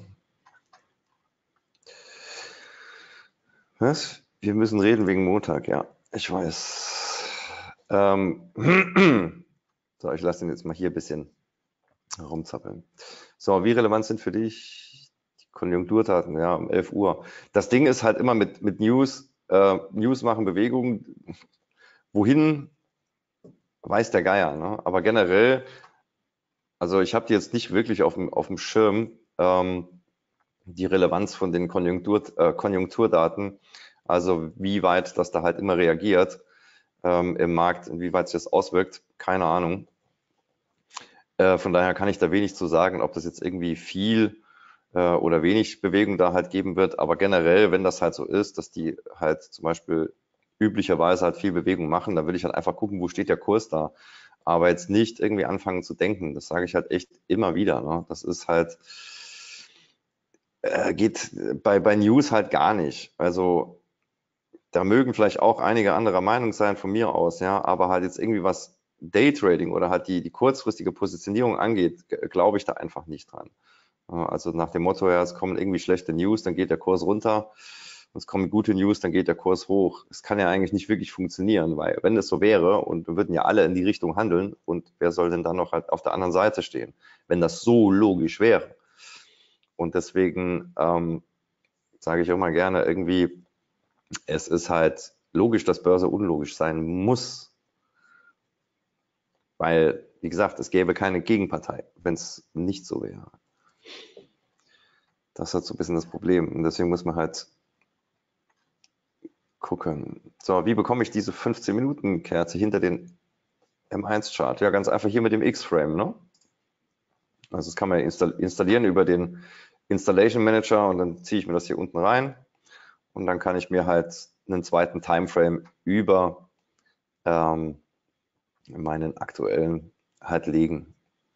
Was? Wir müssen reden wegen Montag, ja. Ich weiß. Ähm, so, ich lasse den jetzt mal hier ein bisschen rumzappeln. So, wie relevant sind für dich die Konjunkturdaten? Ja, um elf Uhr. Das Ding ist halt immer mit, mit News, äh, News machen Bewegungen. Wohin, weiß der Geier, ne? Aber generell, also ich habe die jetzt nicht wirklich auf dem, auf dem Schirm, ähm, die Relevanz von den Konjunktur, äh, Konjunkturdaten, also wie weit das da halt immer reagiert ähm, im Markt, inwieweit sich das auswirkt, keine Ahnung. Äh, von daher kann ich da wenig zu sagen, ob das jetzt irgendwie viel äh, oder wenig Bewegung da halt geben wird. Aber generell, wenn das halt so ist, dass die halt zum Beispiel üblicherweise halt viel Bewegung machen, dann will ich halt einfach gucken, wo steht der Kurs da. Aber jetzt nicht irgendwie anfangen zu denken. Das sage ich halt echt immer wieder. Ne? Das ist halt, äh, geht bei, bei News halt gar nicht. Also da mögen vielleicht auch einige anderer Meinung sein von mir aus, ja, aber halt jetzt irgendwie was Daytrading oder halt die, die kurzfristige Positionierung angeht, glaube ich da einfach nicht dran. Also nach dem Motto, ja, es kommen irgendwie schlechte News, dann geht der Kurs runter. Es kommen gute News, dann geht der Kurs hoch. Es kann ja eigentlich nicht wirklich funktionieren, weil wenn das so wäre und wir würden ja alle in die Richtung handeln und wer soll denn dann noch halt auf der anderen Seite stehen, wenn das so logisch wäre. Und deswegen ähm, sage ich auch mal gerne irgendwie, es ist halt logisch, dass Börse unlogisch sein muss, weil, wie gesagt, es gäbe keine Gegenpartei, wenn es nicht so wäre. Das ist so ein bisschen das Problem und deswegen muss man halt gucken. So, wie bekomme ich diese fünfzehn Minuten Kerze hinter den M eins Chart? Ja, ganz einfach hier mit dem X-Frame, ne? Also das kann man installieren über den Installation Manager und dann ziehe ich mir das hier unten rein und dann kann ich mir halt einen zweiten Timeframe über ähm, meinen aktuellen halt legen.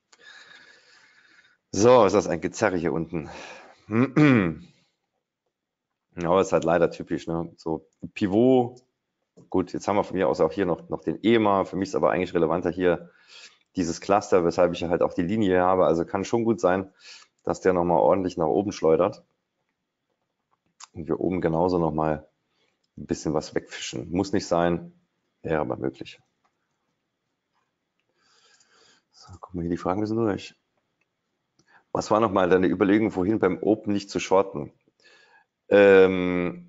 So, ist das ein Gezerre hier unten. Aber ist halt leider typisch, ne? So Pivot. Gut, jetzt haben wir von mir aus auch hier noch, noch den E M A. Für mich ist aber eigentlich relevanter hier dieses Cluster, weshalb ich halt auch die Linie habe. Also kann schon gut sein, dass der nochmal ordentlich nach oben schleudert. Und wir oben genauso nochmal ein bisschen was wegfischen. Muss nicht sein, wäre aber möglich. So, gucken wir hier die Fragen ein bisschen durch. Was war nochmal deine Überlegung, wohin beim Open nicht zu shorten? Ähm,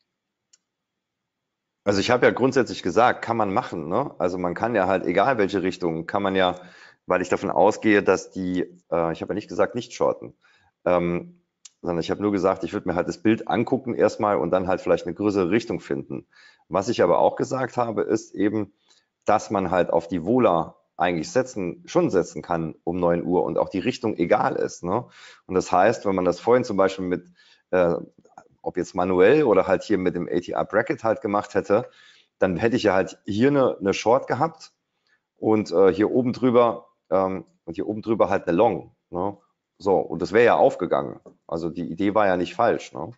Also ich habe ja grundsätzlich gesagt, kann man machen. Ne? Also man kann ja halt, egal welche Richtung, kann man ja, weil ich davon ausgehe, dass die, äh, ich habe ja nicht gesagt, nicht shorten, ähm, sondern ich habe nur gesagt, ich würde mir halt das Bild angucken erstmal und dann halt vielleicht eine größere Richtung finden. Was ich aber auch gesagt habe, ist eben, dass man halt auf die Vola eigentlich setzen, schon setzen kann um neun Uhr und auch die Richtung egal ist. Ne? Und das heißt, wenn man das vorhin zum Beispiel mit äh, ob jetzt manuell oder halt hier mit dem A T R Bracket halt gemacht hätte, dann hätte ich ja halt hier eine, eine Short gehabt und äh, hier oben drüber ähm, und hier oben drüber halt eine Long. Ne? So, und das wäre ja aufgegangen. Also die Idee war ja nicht falsch. Ne?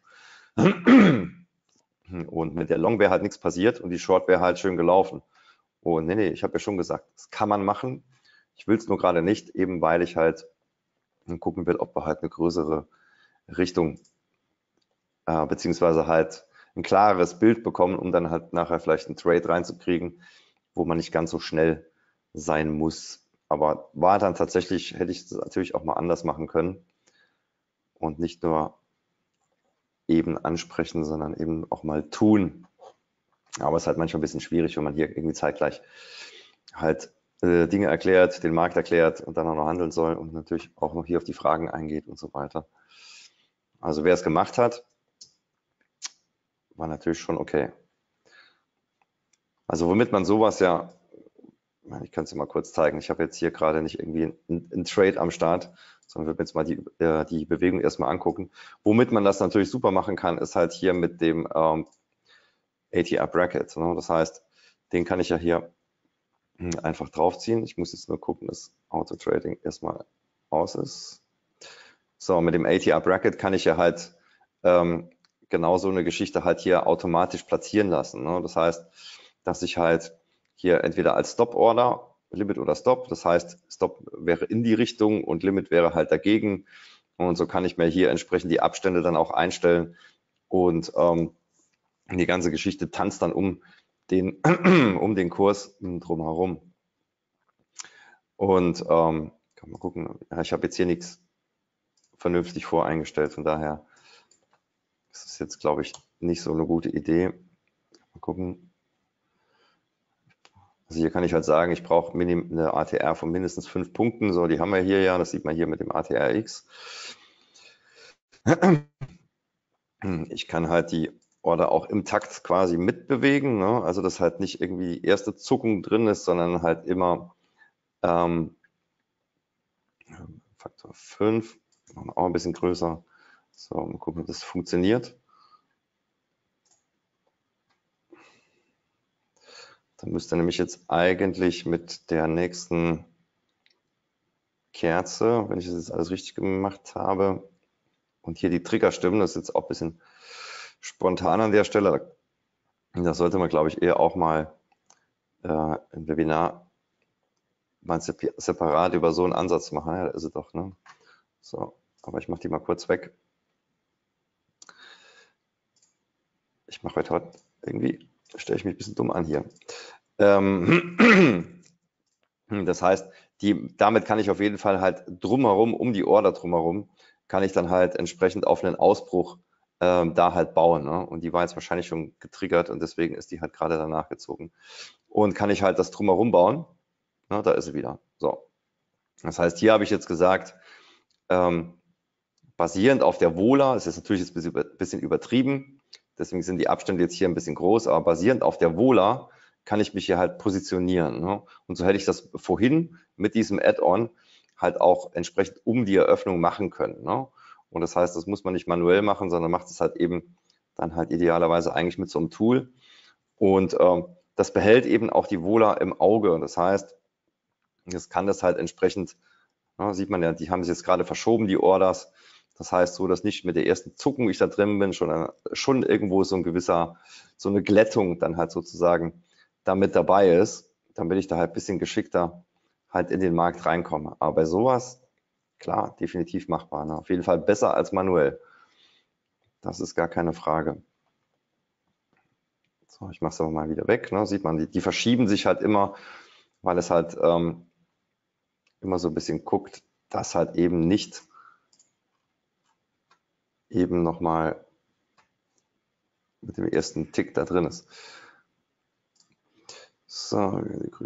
Und mit der Long wäre halt nichts passiert und die Short wäre halt schön gelaufen. Und nee, nee, ich habe ja schon gesagt, das kann man machen. Ich will es nur gerade nicht, eben weil ich halt gucken will, ob wir halt eine größere Richtung äh, beziehungsweise halt ein klares Bild bekommen, um dann halt nachher vielleicht einen Trade reinzukriegen, wo man nicht ganz so schnell sein muss. Aber war dann tatsächlich, hätte ich es natürlich auch mal anders machen können und nicht nur eben ansprechen, sondern eben auch mal tun. Aber es ist halt manchmal ein bisschen schwierig, wenn man hier irgendwie zeitgleich halt äh, Dinge erklärt, den Markt erklärt und dann auch noch handeln soll und natürlich auch noch hier auf die Fragen eingeht und so weiter. Also wer es gemacht hat, war natürlich schon okay. Also womit man sowas ja, ich kann es dir mal kurz zeigen, ich habe jetzt hier gerade nicht irgendwie einen, einen Trade am Start, sondern wir werden jetzt mal die, äh, die Bewegung erstmal angucken. Womit man das natürlich super machen kann, ist halt hier mit dem ähm, A T R Bracket. Ne? Das heißt, den kann ich ja hier einfach draufziehen. Ich muss jetzt nur gucken, dass Auto Trading erstmal aus ist. So, mit dem A T R Bracket kann ich ja halt ähm, genau so eine Geschichte halt hier automatisch platzieren lassen. Ne? Das heißt, dass ich halt hier entweder als Stop-Order, Limit oder Stop, das heißt, Stop wäre in die Richtung und Limit wäre halt dagegen. Und so kann ich mir hier entsprechend die Abstände dann auch einstellen und ähm, die ganze Geschichte tanzt dann um den, um den Kurs drumherum. Und ähm, kann man gucken, ja, ich habe jetzt hier nichts vernünftig voreingestellt, von daher ist es jetzt, glaube ich, nicht so eine gute Idee. Mal gucken. Also hier kann ich halt sagen, ich brauche eine A T R von mindestens fünf Punkten. So, die haben wir hier ja, das sieht man hier mit dem A T R X. Ich kann halt die Order auch im Takt quasi mitbewegen, ne? Also dass halt nicht irgendwie die erste Zuckung drin ist, sondern halt immer ähm, Faktor fünf, machen wir auch ein bisschen größer. So, mal gucken, ob das funktioniert. Dann müsste nämlich jetzt eigentlich mit der nächsten Kerze, wenn ich das jetzt alles richtig gemacht habe, und hier die Trigger stimmen, das ist jetzt auch ein bisschen spontan an der Stelle. Das sollte man, glaube ich, eher auch mal äh, im Webinar mal separat über so einen Ansatz machen. Ja, da ist es doch, ne? So, aber ich mache die mal kurz weg. Ich mache heute, heute irgendwie, stelle ich mich ein bisschen dumm an hier. Ähm, das heißt, die, damit kann ich auf jeden Fall halt drumherum, um die Order drumherum, kann ich dann halt entsprechend auf einen Ausbruch ähm, da halt bauen. Ne? Und die war jetzt wahrscheinlich schon getriggert und deswegen ist die halt gerade danach gezogen. Und kann ich halt das drumherum bauen. Na, da ist sie wieder. So. Das heißt, hier habe ich jetzt gesagt, ähm, basierend auf der Vola, es ist natürlich jetzt ein bisschen übertrieben, deswegen sind die Abstände jetzt hier ein bisschen groß, aber basierend auf der Vola kann ich mich hier halt positionieren. Ne? Und so hätte ich das vorhin mit diesem Add-on halt auch entsprechend um die Eröffnung machen können. Ne? Und das heißt, das muss man nicht manuell machen, sondern macht es halt eben dann halt idealerweise eigentlich mit so einem Tool. Und ähm, das behält eben auch die Vola im Auge. Das heißt, jetzt kann das halt entsprechend, ja, sieht man ja, die haben sich jetzt gerade verschoben, die Orders. Das heißt so, dass nicht mit der ersten Zuckung ich da drin bin, schon, schon irgendwo so ein gewisser, so eine Glättung dann halt sozusagen da mit dabei ist, damit ich da halt ein bisschen geschickter halt in den Markt reinkomme. Aber bei sowas, klar, definitiv machbar. Ne? Auf jeden Fall besser als manuell. Das ist gar keine Frage. So, ich mache es aber mal wieder weg. Ne? Sieht man, die, die verschieben sich halt immer, weil es halt ähm, immer so ein bisschen guckt, dass halt eben nicht eben nochmal mit dem ersten Tick da drin ist. So,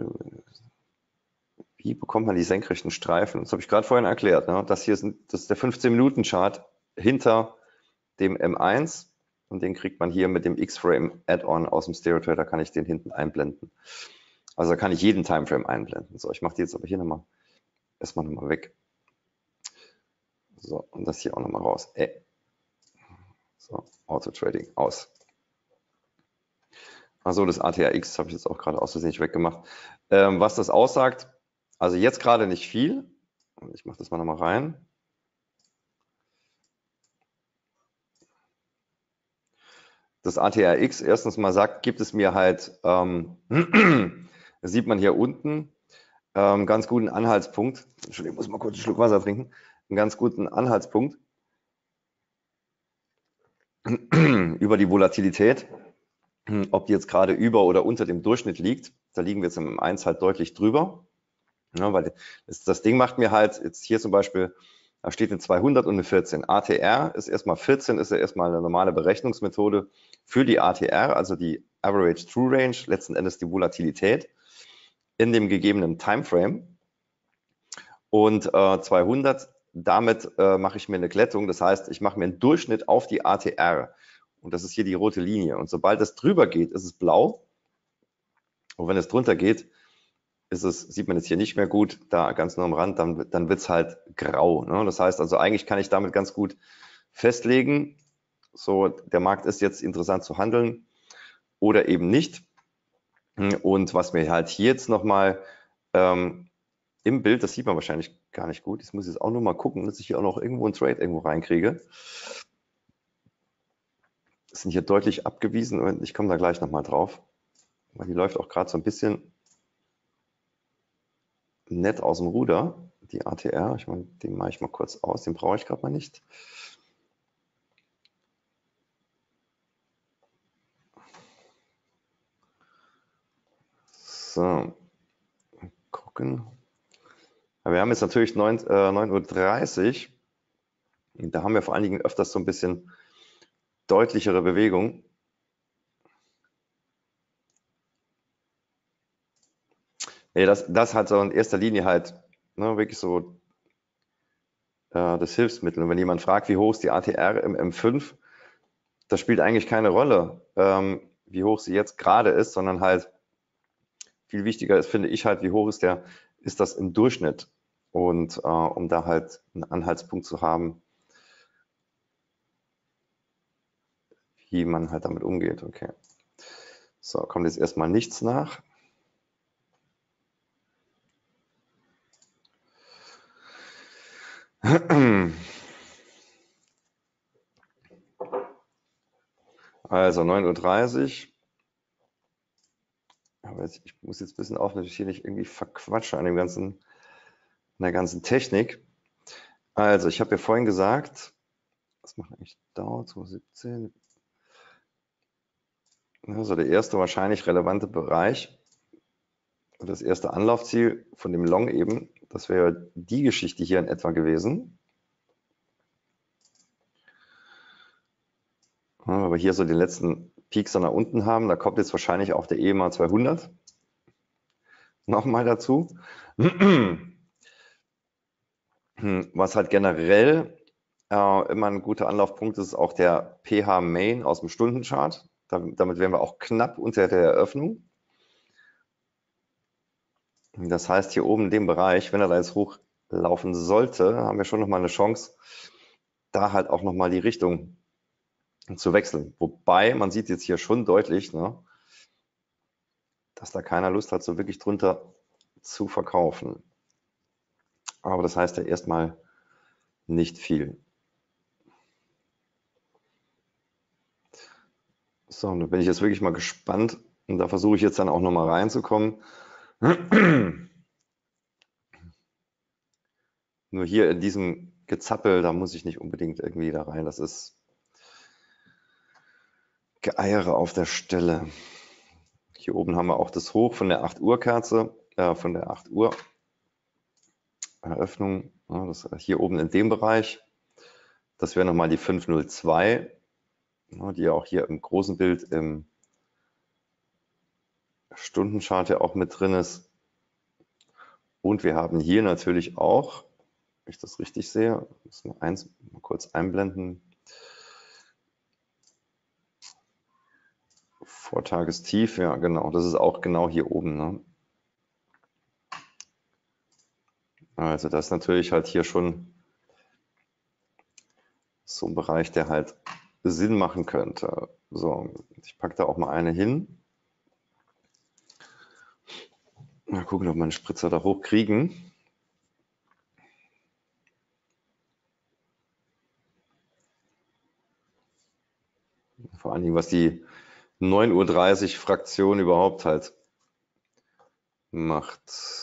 wie bekommt man die senkrechten Streifen? Das habe ich gerade vorhin erklärt. Ne? Das hier ist, ein, das ist der fünfzehn Minuten Chart hinter dem M eins und den kriegt man hier mit dem X-Frame Add-on aus dem Stereo Trader, kann ich den hinten einblenden. Also da kann ich jeden Timeframe einblenden. So, ich mache die jetzt aber hier nochmal erstmal nochmal weg. So, und das hier auch nochmal raus. Äh. So, Auto-Trading aus. Also das A T R X habe ich jetzt auch gerade aus Versehen nicht weggemacht. Ähm, was das aussagt, also jetzt gerade nicht viel. Ich mache das mal nochmal rein. Das A T R X erstens mal sagt, gibt es mir halt, ähm, sieht man hier unten, ähm, ganz guten Anhaltspunkt. Entschuldigung, ich muss mal kurz einen Schluck Wasser trinken. Einen ganz guten Anhaltspunkt über die Volatilität. Ob die jetzt gerade über oder unter dem Durchschnitt liegt, da liegen wir jetzt im M eins halt deutlich drüber. Ja, weil das, das Ding macht mir halt, jetzt hier zum Beispiel, da steht eine zweihundert und eine vierzehn. A T R ist erstmal vierzehn, ist ja erstmal eine normale Berechnungsmethode für die A T R, also die Average True Range, letzten Endes die Volatilität in dem gegebenen Timeframe. Und äh, zweihundert, damit äh, mache ich mir eine Glättung, das heißt, ich mache mir einen Durchschnitt auf die A T R. Und das ist hier die rote Linie. Und sobald es drüber geht, ist es blau. Und wenn es drunter geht, ist es, sieht man jetzt hier nicht mehr gut, da ganz nur am Rand, dann, dann wird es halt grau. Ne? Das heißt also, eigentlich kann ich damit ganz gut festlegen, so der Markt ist jetzt interessant zu handeln oder eben nicht. Und was mir halt hier jetzt nochmal ähm, im Bild, das sieht man wahrscheinlich gar nicht gut, ich muss jetzt auch nur mal gucken, dass ich hier auch noch irgendwo einen Trade irgendwo reinkriege. Sind hier deutlich abgewiesen und ich komme da gleich nochmal drauf, weil die läuft auch gerade so ein bisschen nett aus dem Ruder, die A T R. Ich meine, den mache ich mal kurz aus, den brauche ich gerade mal nicht. So, gucken. Wir haben jetzt natürlich neun Uhr dreißig. Da haben wir vor allen Dingen öfters so ein bisschen deutlichere Bewegung. Ja, das, das hat so in erster Linie halt ne, wirklich so äh, das Hilfsmittel. Und wenn jemand fragt, wie hoch ist die A T R im M fünf, das spielt eigentlich keine Rolle, ähm, wie hoch sie jetzt gerade ist, sondern halt viel wichtiger ist, finde ich halt, wie hoch ist der, ist das im Durchschnitt. Und äh, um da halt einen Anhaltspunkt zu haben, wie man halt damit umgeht. Okay. So, kommt jetzt erstmal nichts nach. Also neun Uhr dreißig. Aber jetzt, ich muss jetzt ein bisschen aufpassen, dass ich hier nicht irgendwie verquatsche an dem ganzen, an der ganzen Technik. Also, ich habe ja vorhin gesagt, was macht eigentlich Dauer zwei siebzehn? Also der erste wahrscheinlich relevante Bereich, das erste Anlaufziel von dem Long eben, das wäre die Geschichte hier in etwa gewesen. Ja, weil wir hier so den letzten Peak so nach unten haben, da kommt jetzt wahrscheinlich auch der E M A zweihundert nochmal dazu. Was halt generell äh, immer ein guter Anlaufpunkt ist, ist auch der P H Main aus dem Stundenchart. Damit wären wir auch knapp unter der Eröffnung. Das heißt, hier oben in dem Bereich, wenn er da jetzt hochlaufen sollte, haben wir schon nochmal eine Chance, da halt auch nochmal die Richtung zu wechseln. Wobei, man sieht jetzt hier schon deutlich, ne, dass da keiner Lust hat, so wirklich drunter zu verkaufen. Aber das heißt ja erstmal nicht viel. So, und da bin ich jetzt wirklich mal gespannt und da versuche ich jetzt dann auch nochmal reinzukommen. Nur hier in diesem Gezappel, da muss ich nicht unbedingt irgendwie da rein. Das ist Geeiere auf der Stelle. Hier oben haben wir auch das Hoch von der acht Uhr Kerze, äh, von der acht Uhr Eröffnung. Ja, das hier oben in dem Bereich. Das wäre nochmal die fünf null zwei, ja, die ja auch hier im großen Bild im Stundenchart ja auch mit drin ist. Und wir haben hier natürlich auch, wenn ich das richtig sehe, muss mal eins mal kurz einblenden. Vortagestief, ja genau, das ist auch genau hier oben. Ne? Also das ist natürlich halt hier schon so ein Bereich, der halt Sinn machen könnte. So, ich packe da auch mal eine hin. Mal gucken, ob wir einen Spritzer da hochkriegen. Vor allen Dingen, was die neun Uhr dreißig Fraktion überhaupt halt macht.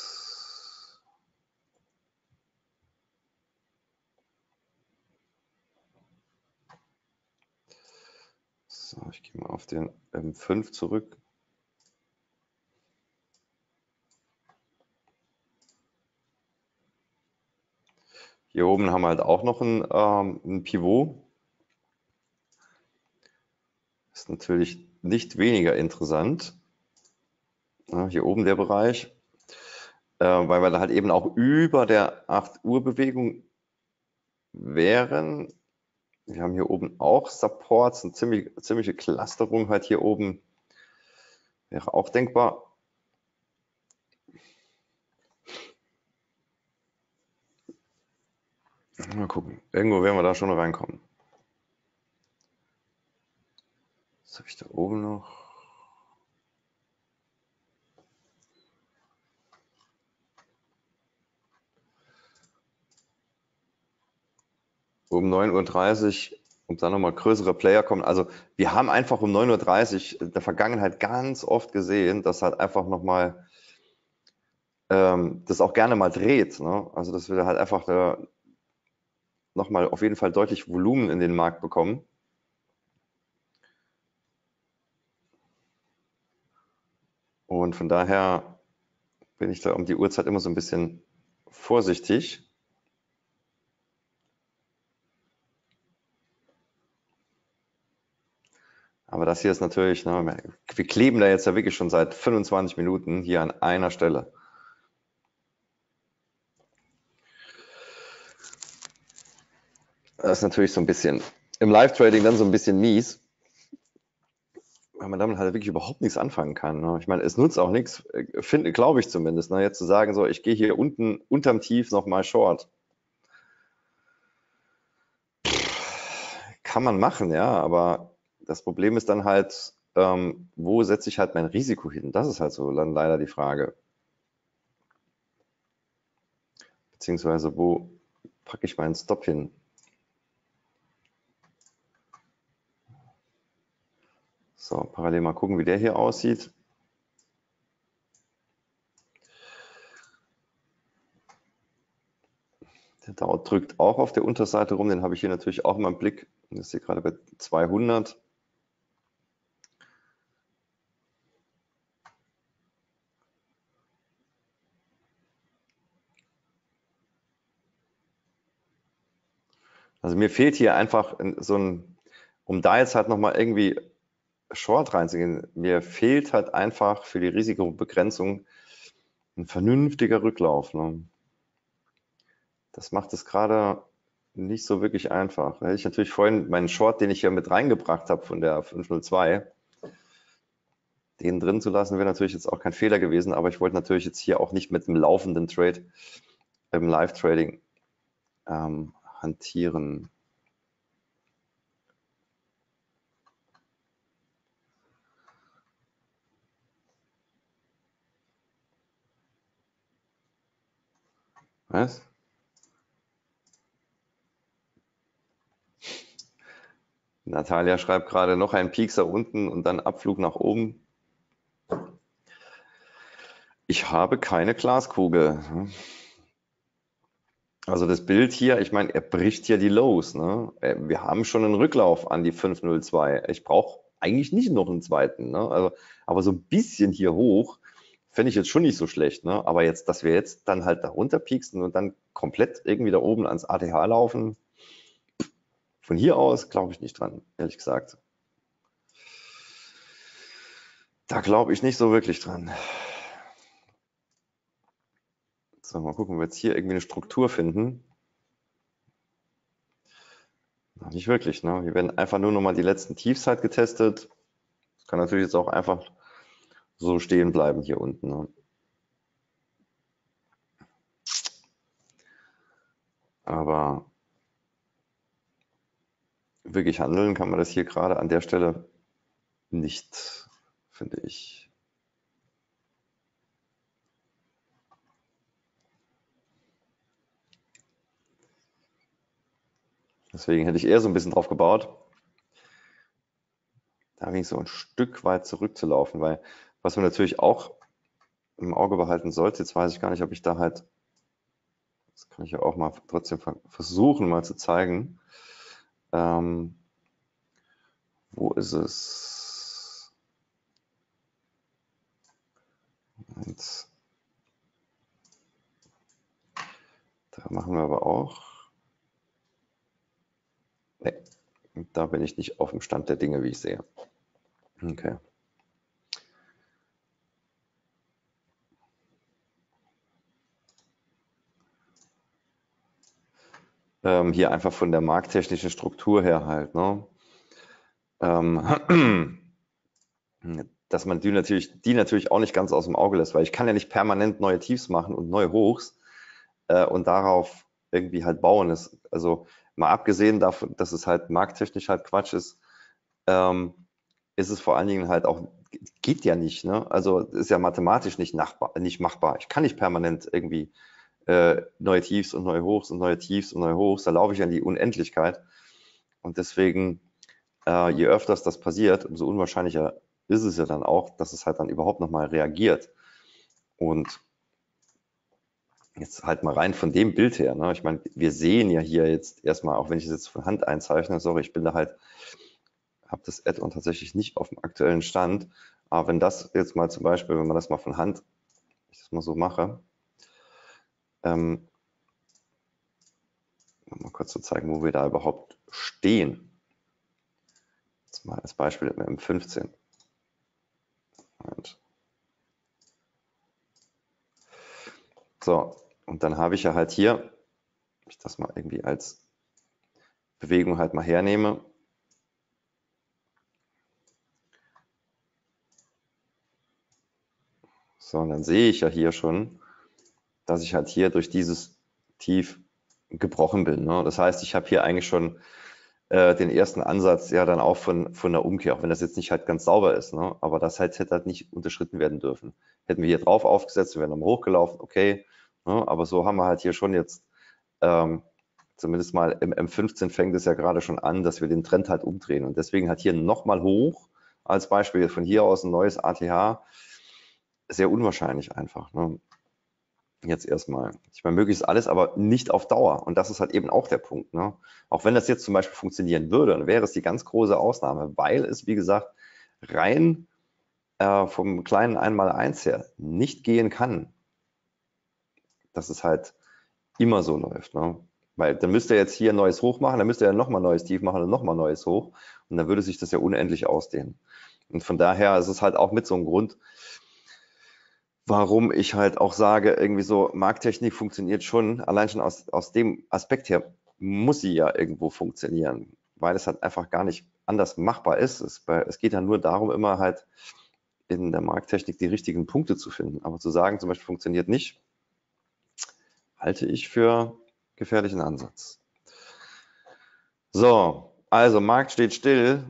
So, ich gehe mal auf den M fünf zurück. Hier oben haben wir halt auch noch ein, ähm, ein Pivot. Ist natürlich nicht weniger interessant. Ja, hier oben der Bereich, äh, weil wir da halt eben auch über der acht Uhr Bewegung wären. Wir haben hier oben auch Supports, eine ziemlich, ziemliche Clusterung halt hier oben. Wäre auch denkbar. Mal gucken. Irgendwo werden wir da schon reinkommen. Was habe ich da oben noch? Um neun Uhr dreißig, um dann nochmal größere Player kommen. Also wir haben einfach um neun Uhr dreißig in der Vergangenheit ganz oft gesehen, dass halt einfach nochmal ähm, das auch gerne mal dreht. Ne? Also dass wir halt einfach äh, nochmal auf jeden Fall deutlich Volumen in den Markt bekommen. Und von daher bin ich da um die Uhrzeit immer so ein bisschen vorsichtig. Aber das hier ist natürlich, ne, wir kleben da jetzt ja wirklich schon seit fünfundzwanzig Minuten hier an einer Stelle. Das ist natürlich so ein bisschen im Live-Trading dann so ein bisschen mies, weil man damit halt wirklich überhaupt nichts anfangen kann. Ne? Ich meine, es nutzt auch nichts, finde, glaube ich zumindest, ne, jetzt zu sagen, so, ich gehe hier unten unterm Tief nochmal short. Kann man machen, ja, aber das Problem ist dann halt, ähm, wo setze ich halt mein Risiko hin? Das ist halt so dann leider die Frage. Beziehungsweise, wo packe ich meinen Stop hin? So, parallel mal gucken, wie der hier aussieht. Der Dow drückt auch auf der Unterseite rum, den habe ich hier natürlich auch immer im Blick. Das ist hier gerade bei zweihundert. Also mir fehlt hier einfach so ein, um da jetzt halt nochmal irgendwie Short reinzugehen, mir fehlt halt einfach für die Risikobegrenzung ein vernünftiger Rücklauf. Ne? Das macht es gerade nicht so wirklich einfach. Da hätte ich natürlich vorhin meinen Short, den ich ja mit reingebracht habe von der fünf null zwei, den drin zu lassen, wäre natürlich jetzt auch kein Fehler gewesen, aber ich wollte natürlich jetzt hier auch nicht mit einem laufenden Trade im Live-Trading ähm, hantieren. Was? Natalia schreibt gerade noch ein Piekser unten und dann Abflug nach oben. Ich habe keine Glaskugel. Also das Bild hier, ich meine, er bricht hier die Lows. Ne? Wir haben schon einen Rücklauf an die fünf null zwei. Ich brauche eigentlich nicht noch einen zweiten. Ne? Also, aber so ein bisschen hier hoch fände ich jetzt schon nicht so schlecht. Ne? Aber jetzt, dass wir jetzt dann halt da runter pieksen und dann komplett irgendwie da oben ans A T H laufen, von hier aus glaube ich nicht dran, ehrlich gesagt. Da glaube ich nicht so wirklich dran. So, mal gucken, ob wir jetzt hier irgendwie eine Struktur finden. Noch nicht wirklich, ne? Hier werden einfach nur noch mal die letzten Tiefs halt getestet. Das kann natürlich jetzt auch einfach so stehen bleiben hier unten. Ne? Aber wirklich handeln kann man das hier gerade an der Stelle nicht, finde ich. Deswegen hätte ich eher so ein bisschen drauf gebaut, da wenigstens so ein Stück weit zurückzulaufen, weil was man natürlich auch im Auge behalten sollte, jetzt weiß ich gar nicht, ob ich da halt, das kann ich ja auch mal trotzdem versuchen mal zu zeigen, ähm, wo ist es? Und da machen wir aber auch. Nee, da bin ich nicht auf dem Stand der Dinge, wie ich sehe. Okay. Ähm, hier einfach von der markttechnischen Struktur her halt, ne? Ähm, dass man die natürlich, die natürlich auch nicht ganz aus dem Auge lässt, weil ich kann ja nicht permanent neue Tiefs machen und neue Hochs äh, und darauf irgendwie halt bauen. Das, also mal abgesehen davon, dass es halt markttechnisch halt Quatsch ist, ähm, ist es vor allen Dingen halt auch, geht ja nicht, ne? Also ist ja mathematisch nicht, nachbar, nicht machbar. Ich kann nicht permanent irgendwie äh, neue Tiefs und neue Hochs und neue Tiefs und neue Hochs, da laufe ich an die Unendlichkeit. Und deswegen, äh, je öfters das passiert, umso unwahrscheinlicher ist es ja dann auch, dass es halt dann überhaupt nochmal reagiert. Und jetzt halt mal rein von dem Bild her, ne? Ich meine, wir sehen ja hier jetzt erstmal, auch wenn ich es jetzt von Hand einzeichne, sorry, ich bin da halt, habe das Add-on tatsächlich nicht auf dem aktuellen Stand, aber wenn das jetzt mal zum Beispiel, wenn man das mal von Hand, ich das mal so mache, ähm, mal kurz zu zeigen, wo wir da überhaupt stehen. Jetzt mal als Beispiel mit M fünfzehn. Und so, und dann habe ich ja halt hier, wenn ich das mal irgendwie als Bewegung halt mal hernehme, so, und dann sehe ich ja hier schon, dass ich halt hier durch dieses Tief gebrochen bin. Ne? Das heißt, ich habe hier eigentlich schon äh, den ersten Ansatz ja dann auch von, von der Umkehr, auch wenn das jetzt nicht halt ganz sauber ist, ne? Aber das halt, hätte halt nicht unterschritten werden dürfen. Hätten wir hier drauf aufgesetzt, wir wären dann hochgelaufen, okay, ne? Aber so haben wir halt hier schon jetzt, ähm, zumindest mal im M fünfzehn fängt es ja gerade schon an, dass wir den Trend halt umdrehen und deswegen halt hier nochmal hoch, als Beispiel von hier aus ein neues A T H, sehr unwahrscheinlich einfach, ne? Jetzt erstmal. Ich meine, möglich ist alles, aber nicht auf Dauer. Und das ist halt eben auch der Punkt, ne? Auch wenn das jetzt zum Beispiel funktionieren würde, dann wäre es die ganz große Ausnahme, weil es, wie gesagt, rein äh, vom kleinen Einmaleins her nicht gehen kann, dass es halt immer so läuft, ne? Weil dann müsste er jetzt hier ein neues Hoch machen, dann müsste er nochmal ein neues Tief machen und nochmal ein neues Hoch. Und dann würde sich das ja unendlich ausdehnen. Und von daher ist es halt auch mit so einem Grund, warum ich halt auch sage, irgendwie so, Markttechnik funktioniert schon, allein schon aus, aus dem Aspekt her muss sie ja irgendwo funktionieren, weil es halt einfach gar nicht anders machbar ist. Es, bei, es geht ja nur darum, immer halt in der Markttechnik die richtigen Punkte zu finden. Aber zu sagen, zum Beispiel funktioniert nicht, halte ich für gefährlichen Ansatz. So, also Markt steht still.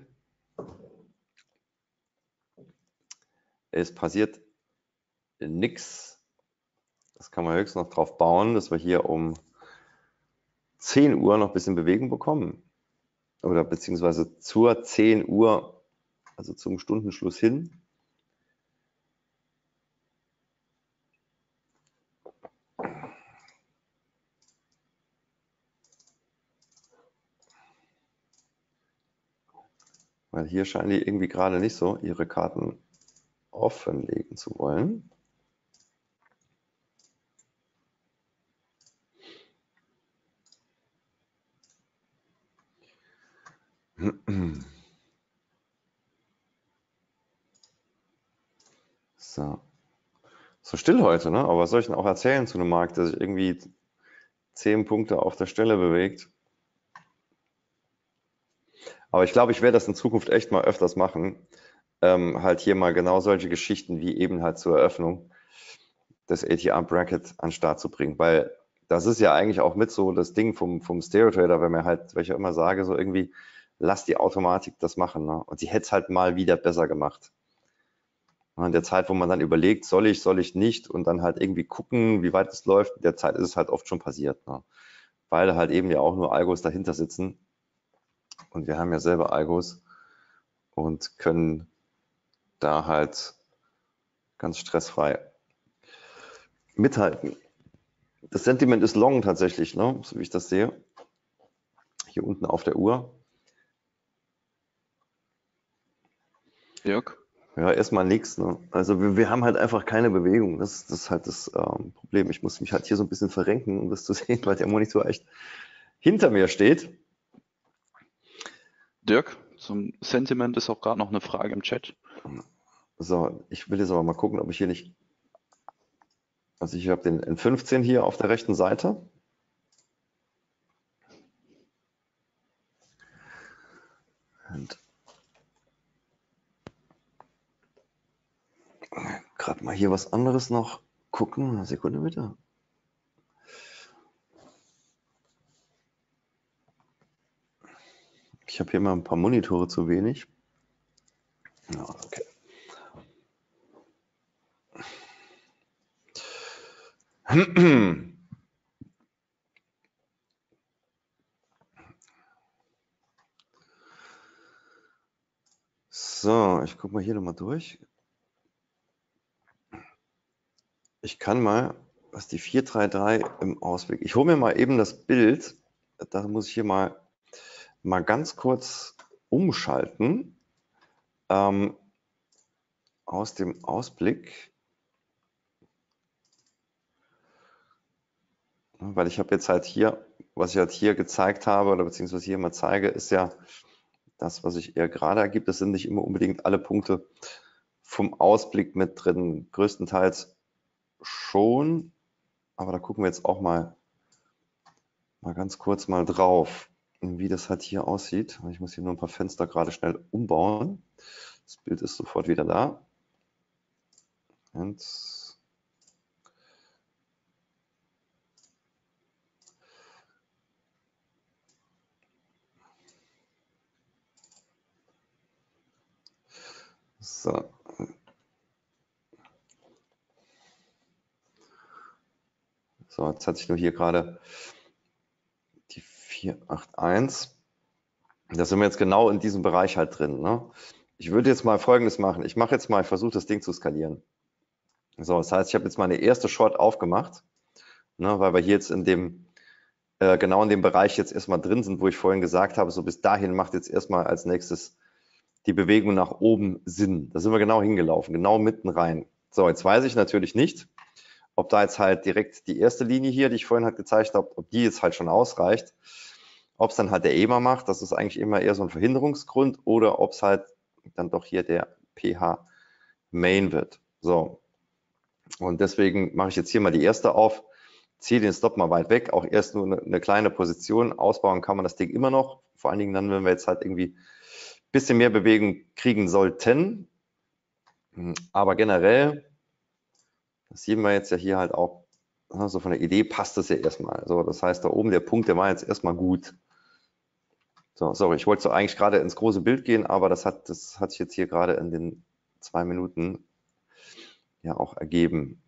Es passiert nichts. Das kann man höchstens noch drauf bauen, dass wir hier um zehn Uhr noch ein bisschen Bewegung bekommen. Oder beziehungsweise zur zehn Uhr, also zum Stundenschluss hin. Weil hier scheinen die irgendwie gerade nicht so ihre Karten offenlegen zu wollen. So. So still heute, ne? Aber was soll ich denn auch erzählen zu einem Markt, der sich irgendwie zehn Punkte auf der Stelle bewegt? Aber ich glaube, ich werde das in Zukunft echt mal öfters machen. Ähm, halt hier mal genau solche Geschichten wie eben halt zur Eröffnung des A T R-Bracket an den Start zu bringen. Weil das ist ja eigentlich auch mit so das Ding vom, vom Stereo-Trader, wenn mir halt, wenn ich immer sage, so irgendwie, lass die Automatik das machen. Ne? Und die hätte es halt mal wieder besser gemacht. In der Zeit, wo man dann überlegt, soll ich, soll ich nicht und dann halt irgendwie gucken, wie weit es läuft, in der Zeit ist es halt oft schon passiert. Ne? Weil halt eben ja auch nur Algos dahinter sitzen. Und wir haben ja selber Algos und können da halt ganz stressfrei mithalten. Das Sentiment ist long tatsächlich, ne? So wie ich das sehe. Hier unten auf der Uhr. Jörg? Ja, erstmal nichts. Ne? Also wir, wir haben halt einfach keine Bewegung. Das, das ist halt das ähm, Problem. Ich muss mich halt hier so ein bisschen verrenken, um das zu sehen, weil der Monitor echt hinter mir steht. Dirk, zum Sentiment ist auch gerade noch eine Frage im Chat. So, ich will jetzt aber mal gucken, ob ich hier nicht... Also ich habe den N fünfzehn hier auf der rechten Seite. Und gerade mal hier was anderes noch gucken. Eine Sekunde bitte. Ich habe hier mal ein paar Monitore zu wenig. Ja, okay. So, ich gucke mal hier nochmal durch. Ich kann mal, was die vier drei drei im Ausblick. Ich hole mir mal eben das Bild. Da muss ich hier mal, mal ganz kurz umschalten. Ähm, aus dem Ausblick. Weil ich habe jetzt halt hier, was ich halt hier gezeigt habe oder beziehungsweise hier mal zeige, ist ja das, was sich eher gerade ergibt. Das sind nicht immer unbedingt alle Punkte vom Ausblick mit drin. Größtenteils schon, aber da gucken wir jetzt auch mal, mal ganz kurz mal drauf, wie das halt hier aussieht. Ich muss hier nur ein paar Fenster gerade schnell umbauen. Das Bild ist sofort wieder da. Und So. So, jetzt hatte ich nur hier gerade die vier acht eins. Da sind wir jetzt genau in diesem Bereich halt drin. Ne? Ich würde jetzt mal Folgendes machen. Ich mache jetzt mal, ich versuche das Ding zu skalieren. So, das heißt, ich habe jetzt meine erste Short aufgemacht, ne, weil wir hier jetzt in dem, äh, genau in dem Bereich jetzt erstmal drin sind, wo ich vorhin gesagt habe, so bis dahin macht jetzt erstmal als nächstes die Bewegung nach oben Sinn. Da sind wir genau hingelaufen, genau mitten rein. So, jetzt weiß ich natürlich nicht, ob da jetzt halt direkt die erste Linie hier, die ich vorhin halt gezeigt habe, ob die jetzt halt schon ausreicht, ob es dann halt der E M A macht, das ist eigentlich immer eher so ein Verhinderungsgrund, oder ob es halt dann doch hier der P H Main wird. So, und deswegen mache ich jetzt hier mal die erste auf, ziehe den Stop mal weit weg, auch erst nur eine, eine kleine Position, ausbauen kann man das Ding immer noch, vor allen Dingen dann, wenn wir jetzt halt irgendwie ein bisschen mehr Bewegung kriegen sollten, aber generell, das sehen wir jetzt ja hier halt auch, so von der Idee passt das ja erstmal. So, das heißt, da oben der Punkt, der war jetzt erstmal gut. So, sorry, ich wollte so eigentlich gerade ins große Bild gehen, aber das hat, das hat sich jetzt hier gerade in den zwei Minuten ja auch ergeben.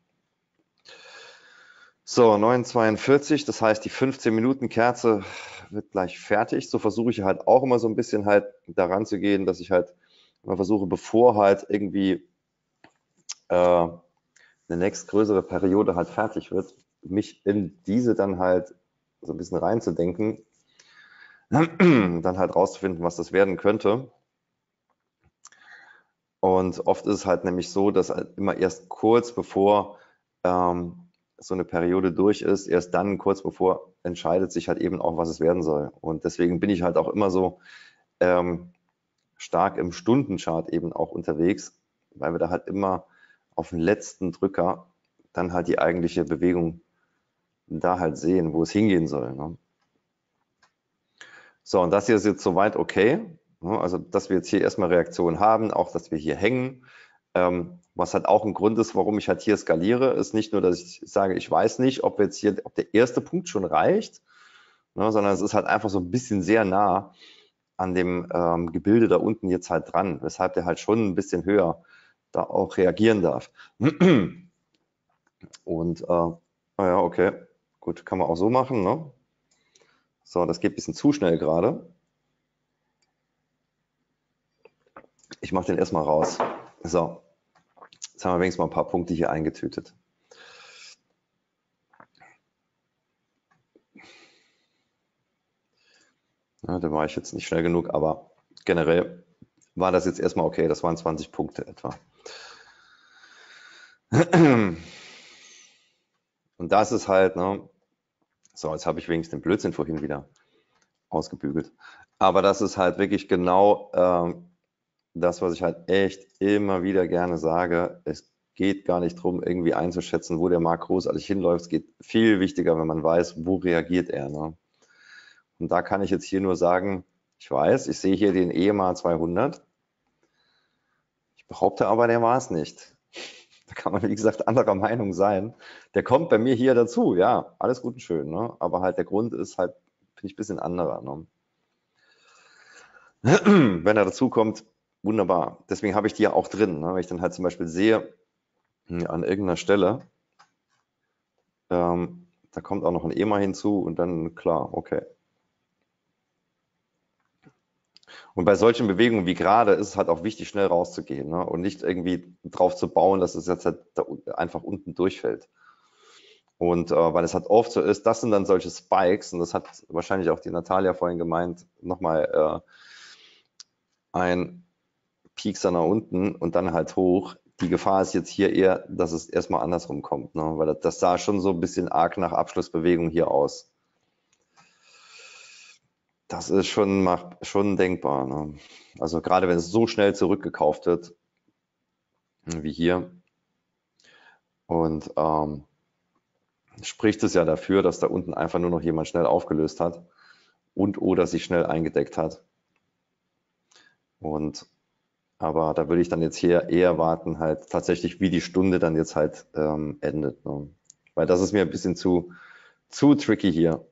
So, neun zweiundvierzig, das heißt, die fünfzehn Minuten Kerze wird gleich fertig. So versuche ich halt auch immer so ein bisschen halt daran zu gehen, dass ich halt immer versuche, bevor halt irgendwie äh, eine nächstgrößere Periode halt fertig wird, mich in diese dann halt so ein bisschen reinzudenken, dann halt rauszufinden, was das werden könnte. Und oft ist es halt nämlich so, dass halt immer erst kurz bevor ähm, so eine Periode durch ist, erst dann kurz bevor entscheidet sich halt eben auch, was es werden soll. Und deswegen bin ich halt auch immer so ähm, stark im Stundenchart eben auch unterwegs, weil wir da halt immer auf den letzten Drücker dann halt die eigentliche Bewegung da halt sehen, wo es hingehen soll. Ne? So, und das hier ist jetzt soweit okay. Ne? Also, dass wir jetzt hier erstmal Reaktionen haben, auch dass wir hier hängen. Ähm, was halt auch ein Grund ist, warum ich halt hier skaliere, ist nicht nur, dass ich sage, ich weiß nicht, ob jetzt hier, ob der erste Punkt schon reicht, ne, sondern es ist halt einfach so ein bisschen sehr nah an dem ähm, Gebilde da unten jetzt halt dran, weshalb der halt schon ein bisschen höher da auch reagieren darf. Und äh, naja, okay, gut, kann man auch so machen, ne? So, das geht ein bisschen zu schnell gerade. Ich mache den erstmal raus. So, jetzt haben wir wenigstens mal ein paar Punkte hier eingetütet. Ja, da war ich jetzt nicht schnell genug, aber generell war das jetzt erstmal okay. Das waren zwanzig Punkte etwa. Und das ist halt, ne, so, jetzt habe ich wenigstens den Blödsinn vorhin wieder ausgebügelt. Aber das ist halt wirklich genau ähm, das, was ich halt echt immer wieder gerne sage. Es geht gar nicht darum, irgendwie einzuschätzen, wo der Markt großartig hinläuft. Es geht viel wichtiger, wenn man weiß, wo reagiert er. Ne? Und da kann ich jetzt hier nur sagen, ich weiß, ich sehe hier den E M A zweihundert. Ich behaupte aber, der war es nicht. Da kann man, wie gesagt, anderer Meinung sein. Der kommt bei mir hier dazu, ja, alles gut und schön. Ne? Aber halt der Grund ist halt, finde ich, ein bisschen anderer. Ne? Wenn er dazu kommt, wunderbar. Deswegen habe ich die ja auch drin. Ne? Wenn ich dann halt zum Beispiel sehe, an irgendeiner Stelle, ähm, da kommt auch noch ein E M A hinzu und dann klar, okay. Und bei solchen Bewegungen wie gerade ist es halt auch wichtig, schnell rauszugehen, ne? Und nicht irgendwie drauf zu bauen, dass es jetzt halt da einfach unten durchfällt. Und äh, weil es halt oft so ist, das sind dann solche Spikes, und das hat wahrscheinlich auch die Natalia vorhin gemeint, nochmal äh, ein Piekser nach unten und dann halt hoch. Die Gefahr ist jetzt hier eher, dass es erstmal andersrum kommt, ne? Weil das, das sah schon so ein bisschen arg nach Abschlussbewegung hier aus. Das ist schon, macht, schon denkbar. Ne? Also gerade wenn es so schnell zurückgekauft wird, wie hier. Und ähm, spricht es ja dafür, dass da unten einfach nur noch jemand schnell aufgelöst hat und oder sich schnell eingedeckt hat. Und aber da würde ich dann jetzt hier eher warten, halt tatsächlich, wie die Stunde dann jetzt halt ähm, endet. Ne? Weil das ist mir ein bisschen zu, zu tricky hier.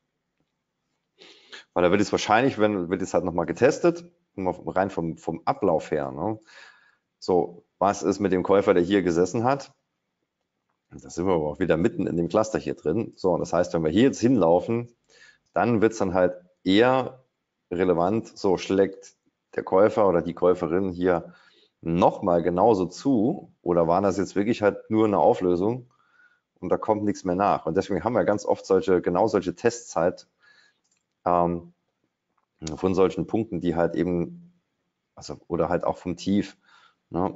Weil da wird es wahrscheinlich, wenn wird es halt nochmal getestet, rein vom, vom Ablauf her. Ne? So, was ist mit dem Käufer, der hier gesessen hat? Da sind wir aber auch wieder mitten in dem Cluster hier drin. So, und das heißt, wenn wir hier jetzt hinlaufen, dann wird es dann halt eher relevant, so schlägt der Käufer oder die Käuferin hier nochmal genauso zu oder war das jetzt wirklich halt nur eine Auflösung und da kommt nichts mehr nach. Und deswegen haben wir ganz oft solche, genau solche Tests halt ähm, von solchen Punkten, die halt eben, also oder halt auch vom Tief, ne?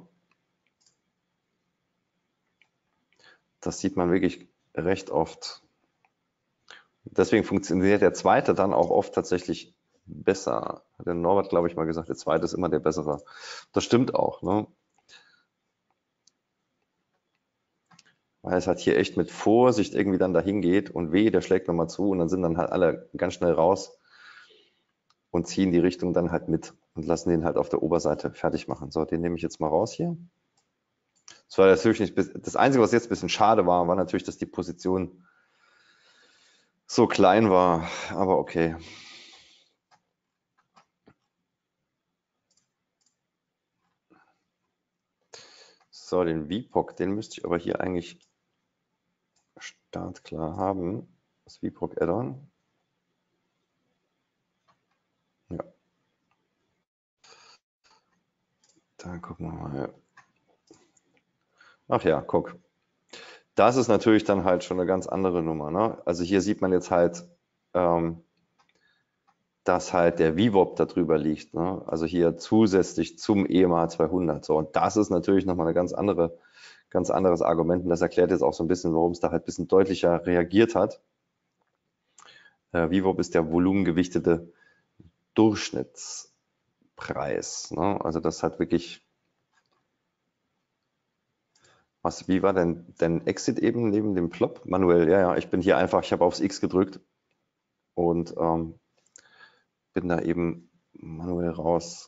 Das sieht man wirklich recht oft. Deswegen funktioniert der zweite dann auch oft tatsächlich besser. Hat der Norbert, glaube ich, mal gesagt, der zweite ist immer der bessere. Das stimmt auch, ne? Weil es halt hier echt mit Vorsicht irgendwie dann dahin geht und weh, der schlägt nochmal zu und dann sind dann halt alle ganz schnell raus und ziehen die Richtung dann halt mit und lassen den halt auf der Oberseite fertig machen. So, den nehme ich jetzt mal raus hier. Das war natürlich nicht, das Einzige, was jetzt ein bisschen schade war, war natürlich, dass die Position so klein war, aber okay. So, den V P O C, den müsste ich aber hier eigentlich startklar haben. Das V P O C Add-on. Ja. Dann gucken wir mal. Ach ja, guck. Das ist natürlich dann halt schon eine ganz andere Nummer, ne? Also hier sieht man jetzt halt, ähm, dass halt der V WAP da drüber liegt, ne? Also hier zusätzlich zum E M A zweihundert. So, und das ist natürlich nochmal ein ganz andere, ganz anderes Argument. Und das erklärt jetzt auch so ein bisschen, warum es da halt ein bisschen deutlicher reagiert hat. Äh, V WAP ist der volumengewichtete Durchschnittspreis, ne? Also das hat wirklich. Was, wie war denn dein Exit eben neben dem Flop? Manuell, ja, ja, ich bin hier einfach, ich habe aufs X gedrückt und ähm, bin da eben manuell raus.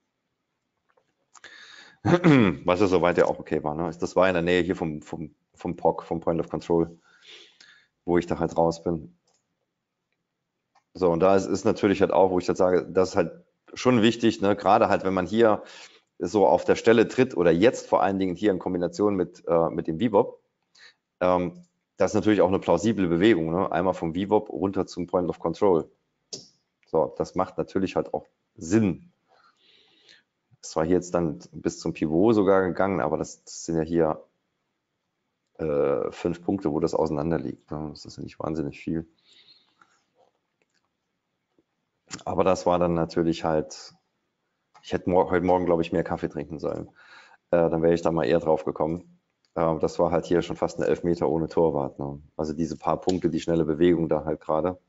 Was ja soweit ja auch okay war, ne? Das war in der Nähe hier vom, vom, vom P O C, vom Point of Control, wo ich da halt raus bin. So, und da ist, ist natürlich halt auch, wo ich halt sage, das ist halt schon wichtig, ne? Gerade halt, wenn man hier so auf der Stelle tritt oder jetzt vor allen Dingen hier in Kombination mit, äh, mit dem V WAP, ähm, das ist natürlich auch eine plausible Bewegung, ne? Einmal vom V WAP runter zum Point of Control. So, das macht natürlich halt auch Sinn. Es war hier jetzt dann bis zum Pivot sogar gegangen, aber das, das sind ja hier äh, fünf Punkte, wo das auseinander liegt, ne? Das ist ja nicht wahnsinnig viel. Aber das war dann natürlich halt, ich hätte mor heute Morgen, glaube ich, mehr Kaffee trinken sollen. Äh, dann wäre ich da mal eher drauf gekommen. Äh, das war halt hier schon fast ein Elfmeter ohne Torwart, ne? Also diese paar Punkte, die schnelle Bewegung da halt gerade.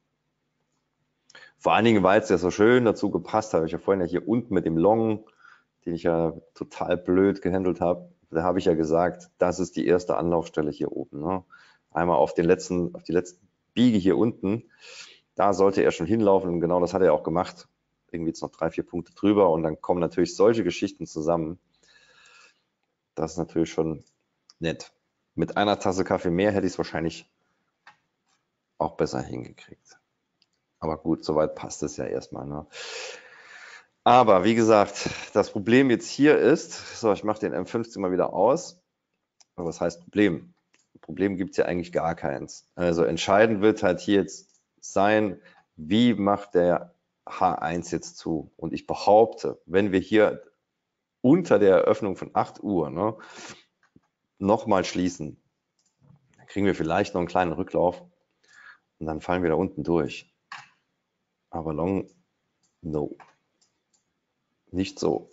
Vor allen Dingen, weil es ja so schön dazu gepasst hat. Ich habe vorhin ja hier unten mit dem Long, den ich ja total blöd gehandelt habe, da habe ich ja gesagt, das ist die erste Anlaufstelle hier oben, ne? Einmal auf den letzten, auf die letzten Biege hier unten. Da sollte er schon hinlaufen und genau das hat er auch gemacht. Irgendwie jetzt noch drei, vier Punkte drüber und dann kommen natürlich solche Geschichten zusammen. Das ist natürlich schon nett. Mit einer Tasse Kaffee mehr hätte ich es wahrscheinlich auch besser hingekriegt. Aber gut, soweit passt es ja erstmal, ne? Aber wie gesagt, das Problem jetzt hier ist, so, ich mache den M fünfzehn mal wieder aus. Aber was heißt Problem? Problem gibt es ja eigentlich gar keins. Also entscheidend wird halt hier jetzt sein, wie macht der H eins jetzt zu? Und ich behaupte, wenn wir hier unter der Eröffnung von acht Uhr, ne, nochmal schließen, dann kriegen wir vielleicht noch einen kleinen Rücklauf und dann fallen wir da unten durch. Aber long, no. Nicht so.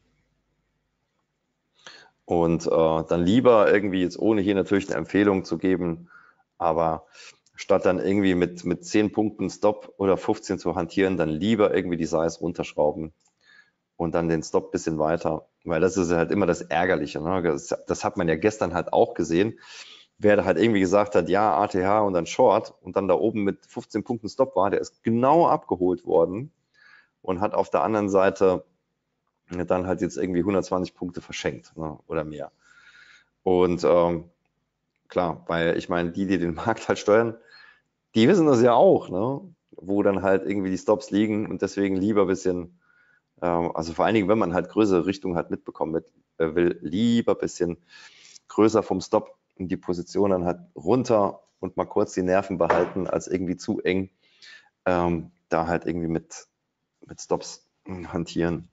Und äh, dann lieber irgendwie jetzt ohne hier natürlich eine Empfehlung zu geben, aber statt dann irgendwie mit, mit zehn Punkten Stop oder fünfzehn zu hantieren, dann lieber irgendwie die Size runterschrauben und dann den Stop ein bisschen weiter, weil das ist halt immer das Ärgerliche, ne? Das, das hat man ja gestern halt auch gesehen. Wer halt irgendwie gesagt hat, ja, A T H und dann Short und dann da oben mit fünfzehn Punkten Stop war, der ist genau abgeholt worden und hat auf der anderen Seite dann halt jetzt irgendwie hundertzwanzig Punkte verschenkt, ne, oder mehr. Und ähm, klar, weil ich meine, die, die den Markt halt steuern, die wissen das ja auch, ne, wo dann halt irgendwie die Stops liegen und deswegen lieber ein bisschen, ähm, also vor allen Dingen, wenn man halt größere Richtungen halt mitbekommt, mit, äh, will, lieber ein bisschen größer vom Stop und die Position dann halt runter und mal kurz die Nerven behalten, als irgendwie zu eng. Ähm, da halt irgendwie mit, mit Stops hantieren.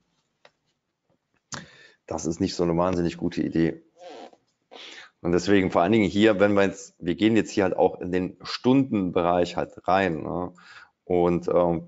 Das ist nicht so eine wahnsinnig gute Idee. Und deswegen vor allen Dingen hier, wenn wir jetzt, wir gehen jetzt hier halt auch in den Stundenbereich halt rein. Ne? Und ähm,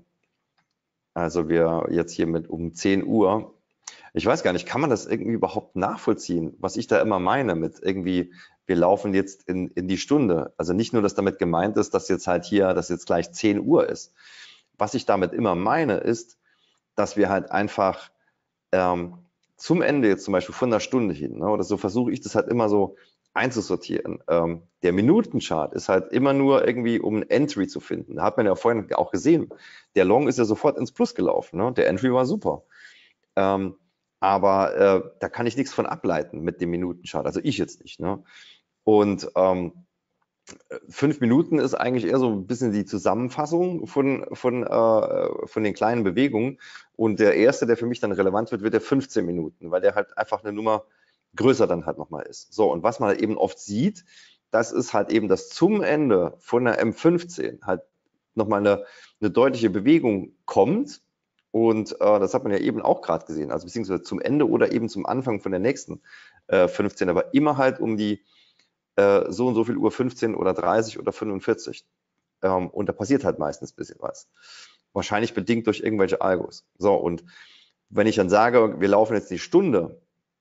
also wir jetzt hier mit um zehn Uhr, ich weiß gar nicht, kann man das irgendwie überhaupt nachvollziehen, was ich da immer meine mit irgendwie, wir laufen jetzt in, in die Stunde. Also nicht nur, dass damit gemeint ist, dass jetzt halt hier, dass jetzt gleich zehn Uhr ist. Was ich damit immer meine, ist, dass wir halt einfach ähm, zum Ende jetzt zum Beispiel von einer Stunde hin, ne, oder so versuche ich das halt immer so einzusortieren. Ähm, der Minutenchart ist halt immer nur irgendwie, um ein Entry zu finden. Da hat man ja vorhin auch gesehen, der Long ist ja sofort ins Plus gelaufen, ne? Der Entry war super. Ähm, aber äh, da kann ich nichts von ableiten mit dem Minutenchart, also ich jetzt nicht. Ne? Und ähm, fünf Minuten ist eigentlich eher so ein bisschen die Zusammenfassung von, von, äh, von den kleinen Bewegungen. Und der erste, der für mich dann relevant wird, wird der fünfzehn Minuten, weil der halt einfach eine Nummer größer dann halt nochmal ist. So, und was man halt eben oft sieht, das ist halt eben, dass zum Ende von der M fünfzehn halt nochmal eine, eine deutliche Bewegung kommt. Und äh, das hat man ja eben auch gerade gesehen, also beziehungsweise zum Ende oder eben zum Anfang von der nächsten äh, fünfzehn, aber immer halt um die äh, so und so viel Uhr fünfzehn oder dreißig oder fünfundvierzig. Ähm, und da passiert halt meistens ein bisschen was. Wahrscheinlich bedingt durch irgendwelche Algos. So, und wenn ich dann sage, wir laufen jetzt die Stunde,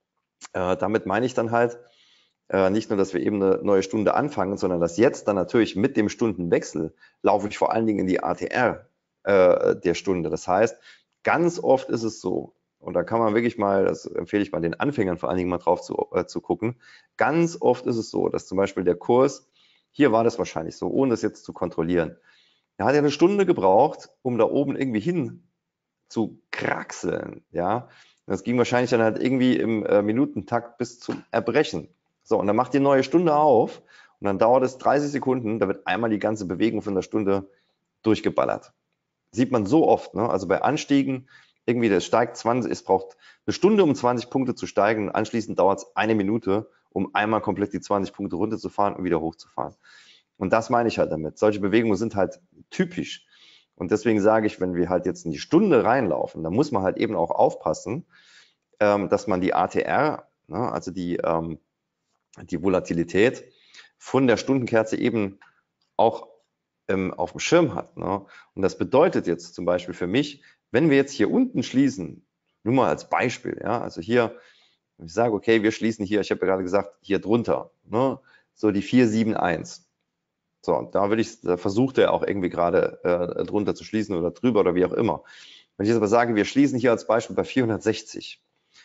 äh, damit meine ich dann halt äh, nicht nur, dass wir eben eine neue Stunde anfangen, sondern dass jetzt dann natürlich mit dem Stundenwechsel laufe ich vor allen Dingen in die A T R äh, der Stunde. Das heißt, ganz oft ist es so, und da kann man wirklich mal, das empfehle ich mal den Anfängern vor allen Dingen mal drauf zu, äh, zu gucken, ganz oft ist es so, dass zum Beispiel der Kurs, hier war das wahrscheinlich so, ohne das jetzt zu kontrollieren, er hat ja eine Stunde gebraucht, um da oben irgendwie hin zu kraxeln, ja. Das ging wahrscheinlich dann halt irgendwie im äh, Minutentakt bis zum Erbrechen. So, und dann macht die neue Stunde auf und dann dauert es dreißig Sekunden, da wird einmal die ganze Bewegung von der Stunde durchgeballert. Sieht man so oft, ne? Also bei Anstiegen, irgendwie das steigt zwanzig, es braucht eine Stunde, um zwanzig Punkte zu steigen, und anschließend dauert es eine Minute, um einmal komplett die zwanzig Punkte runterzufahren und wieder hochzufahren. Und das meine ich halt damit. Solche Bewegungen sind halt typisch. Und deswegen sage ich, wenn wir halt jetzt in die Stunde reinlaufen, dann muss man halt eben auch aufpassen, ähm, dass man die A T R, ne, also die, ähm, die Volatilität von der Stundenkerze eben auch ähm, auf dem Schirm hat. Ne? Und das bedeutet jetzt zum Beispiel für mich, wenn wir jetzt hier unten schließen, nur mal als Beispiel, ja, also hier, ich sage, okay, wir schließen hier, ich habe ja gerade gesagt, hier drunter, ne, so die vier sieben eins. So, da würde ich, da versucht er auch irgendwie gerade äh, drunter zu schließen oder drüber oder wie auch immer. Wenn ich jetzt aber sage, wir schließen hier als Beispiel bei vierhundertsechzig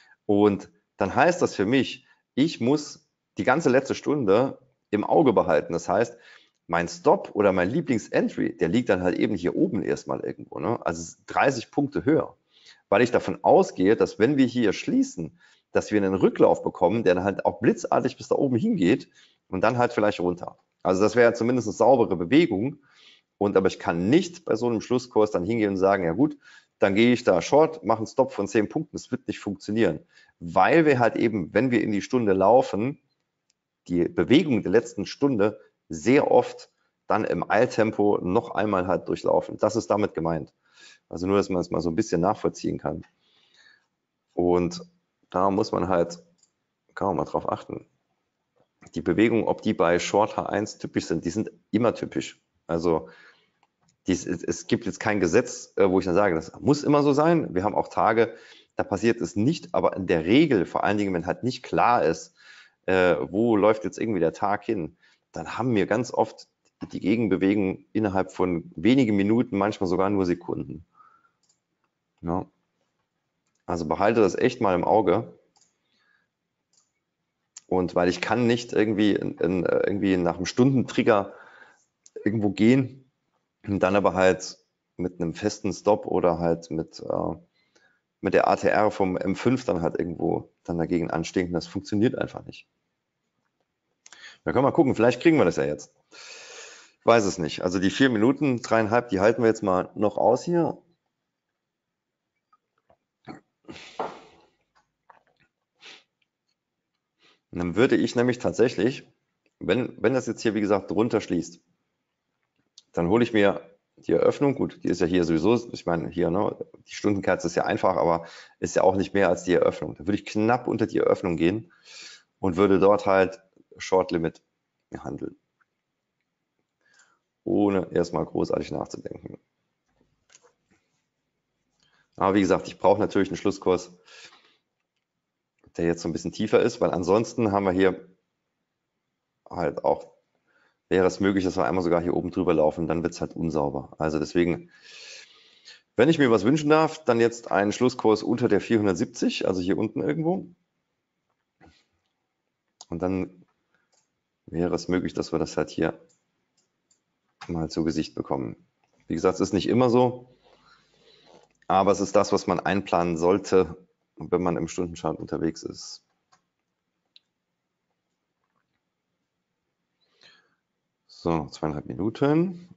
und dann heißt das für mich, ich muss die ganze letzte Stunde im Auge behalten. Das heißt, mein Stop oder mein Lieblingsentry, der liegt dann halt eben hier oben erstmal irgendwo, ne? Also dreißig Punkte höher, weil ich davon ausgehe, dass wenn wir hier schließen, dass wir einen Rücklauf bekommen, der dann halt auch blitzartig bis da oben hingeht und dann halt vielleicht runter. Also das wäre zumindest eine saubere Bewegung. Und aber ich kann nicht bei so einem Schlusskurs dann hingehen und sagen, ja gut, dann gehe ich da short, mache einen Stop von zehn Punkten. Das wird nicht funktionieren, weil wir halt eben, wenn wir in die Stunde laufen, die Bewegung der letzten Stunde sehr oft dann im Eiltempo noch einmal halt durchlaufen. Das ist damit gemeint. Also nur, dass man es mal so ein bisschen nachvollziehen kann. Und da muss man halt, kann man mal drauf achten. Die Bewegungen, ob die bei Short H eins typisch sind, die sind immer typisch. Also dies, es gibt jetzt kein Gesetz, wo ich dann sage, das muss immer so sein. Wir haben auch Tage, da passiert es nicht, aber in der Regel, vor allen Dingen, wenn halt nicht klar ist, äh, wo läuft jetzt irgendwie der Tag hin, dann haben wir ganz oft die Gegenbewegung innerhalb von wenigen Minuten, manchmal sogar nur Sekunden. Ja. Also behalte das echt mal im Auge. Und weil ich kann nicht irgendwie, in, in, irgendwie nach einem Stundentrigger irgendwo gehen und dann aber halt mit einem festen Stop oder halt mit, äh, mit der A T R vom M fünf dann halt irgendwo dann dagegen anstinken. Das funktioniert einfach nicht. Wir können mal gucken, vielleicht kriegen wir das ja jetzt. Ich weiß es nicht. Also die vier Minuten, dreieinhalb, die halten wir jetzt mal noch aus hier. Und dann würde ich nämlich tatsächlich, wenn, wenn das jetzt hier, wie gesagt, drunter schließt, dann hole ich mir die Eröffnung, gut, die ist ja hier sowieso, ich meine, hier, ne, die Stundenkerze ist ja einfach, aber ist ja auch nicht mehr als die Eröffnung. Da würde ich knapp unter die Eröffnung gehen und würde dort halt Short Limit handeln, ohne erstmal großartig nachzudenken. Aber wie gesagt, ich brauche natürlich einen Schlusskurs, der jetzt so ein bisschen tiefer ist, weil ansonsten haben wir hier halt auch, wäre es möglich, dass wir einmal sogar hier oben drüber laufen, dann wird es halt unsauber. Also deswegen, wenn ich mir was wünschen darf, dann jetzt einen Schlusskurs unter der vierhundertsiebzig, also hier unten irgendwo. Und dann wäre es möglich, dass wir das halt hier mal zu Gesicht bekommen. Wie gesagt, es ist nicht immer so, aber es ist das, was man einplanen sollte, wenn man im Stundenchart unterwegs ist. So, noch zweieinhalb Minuten.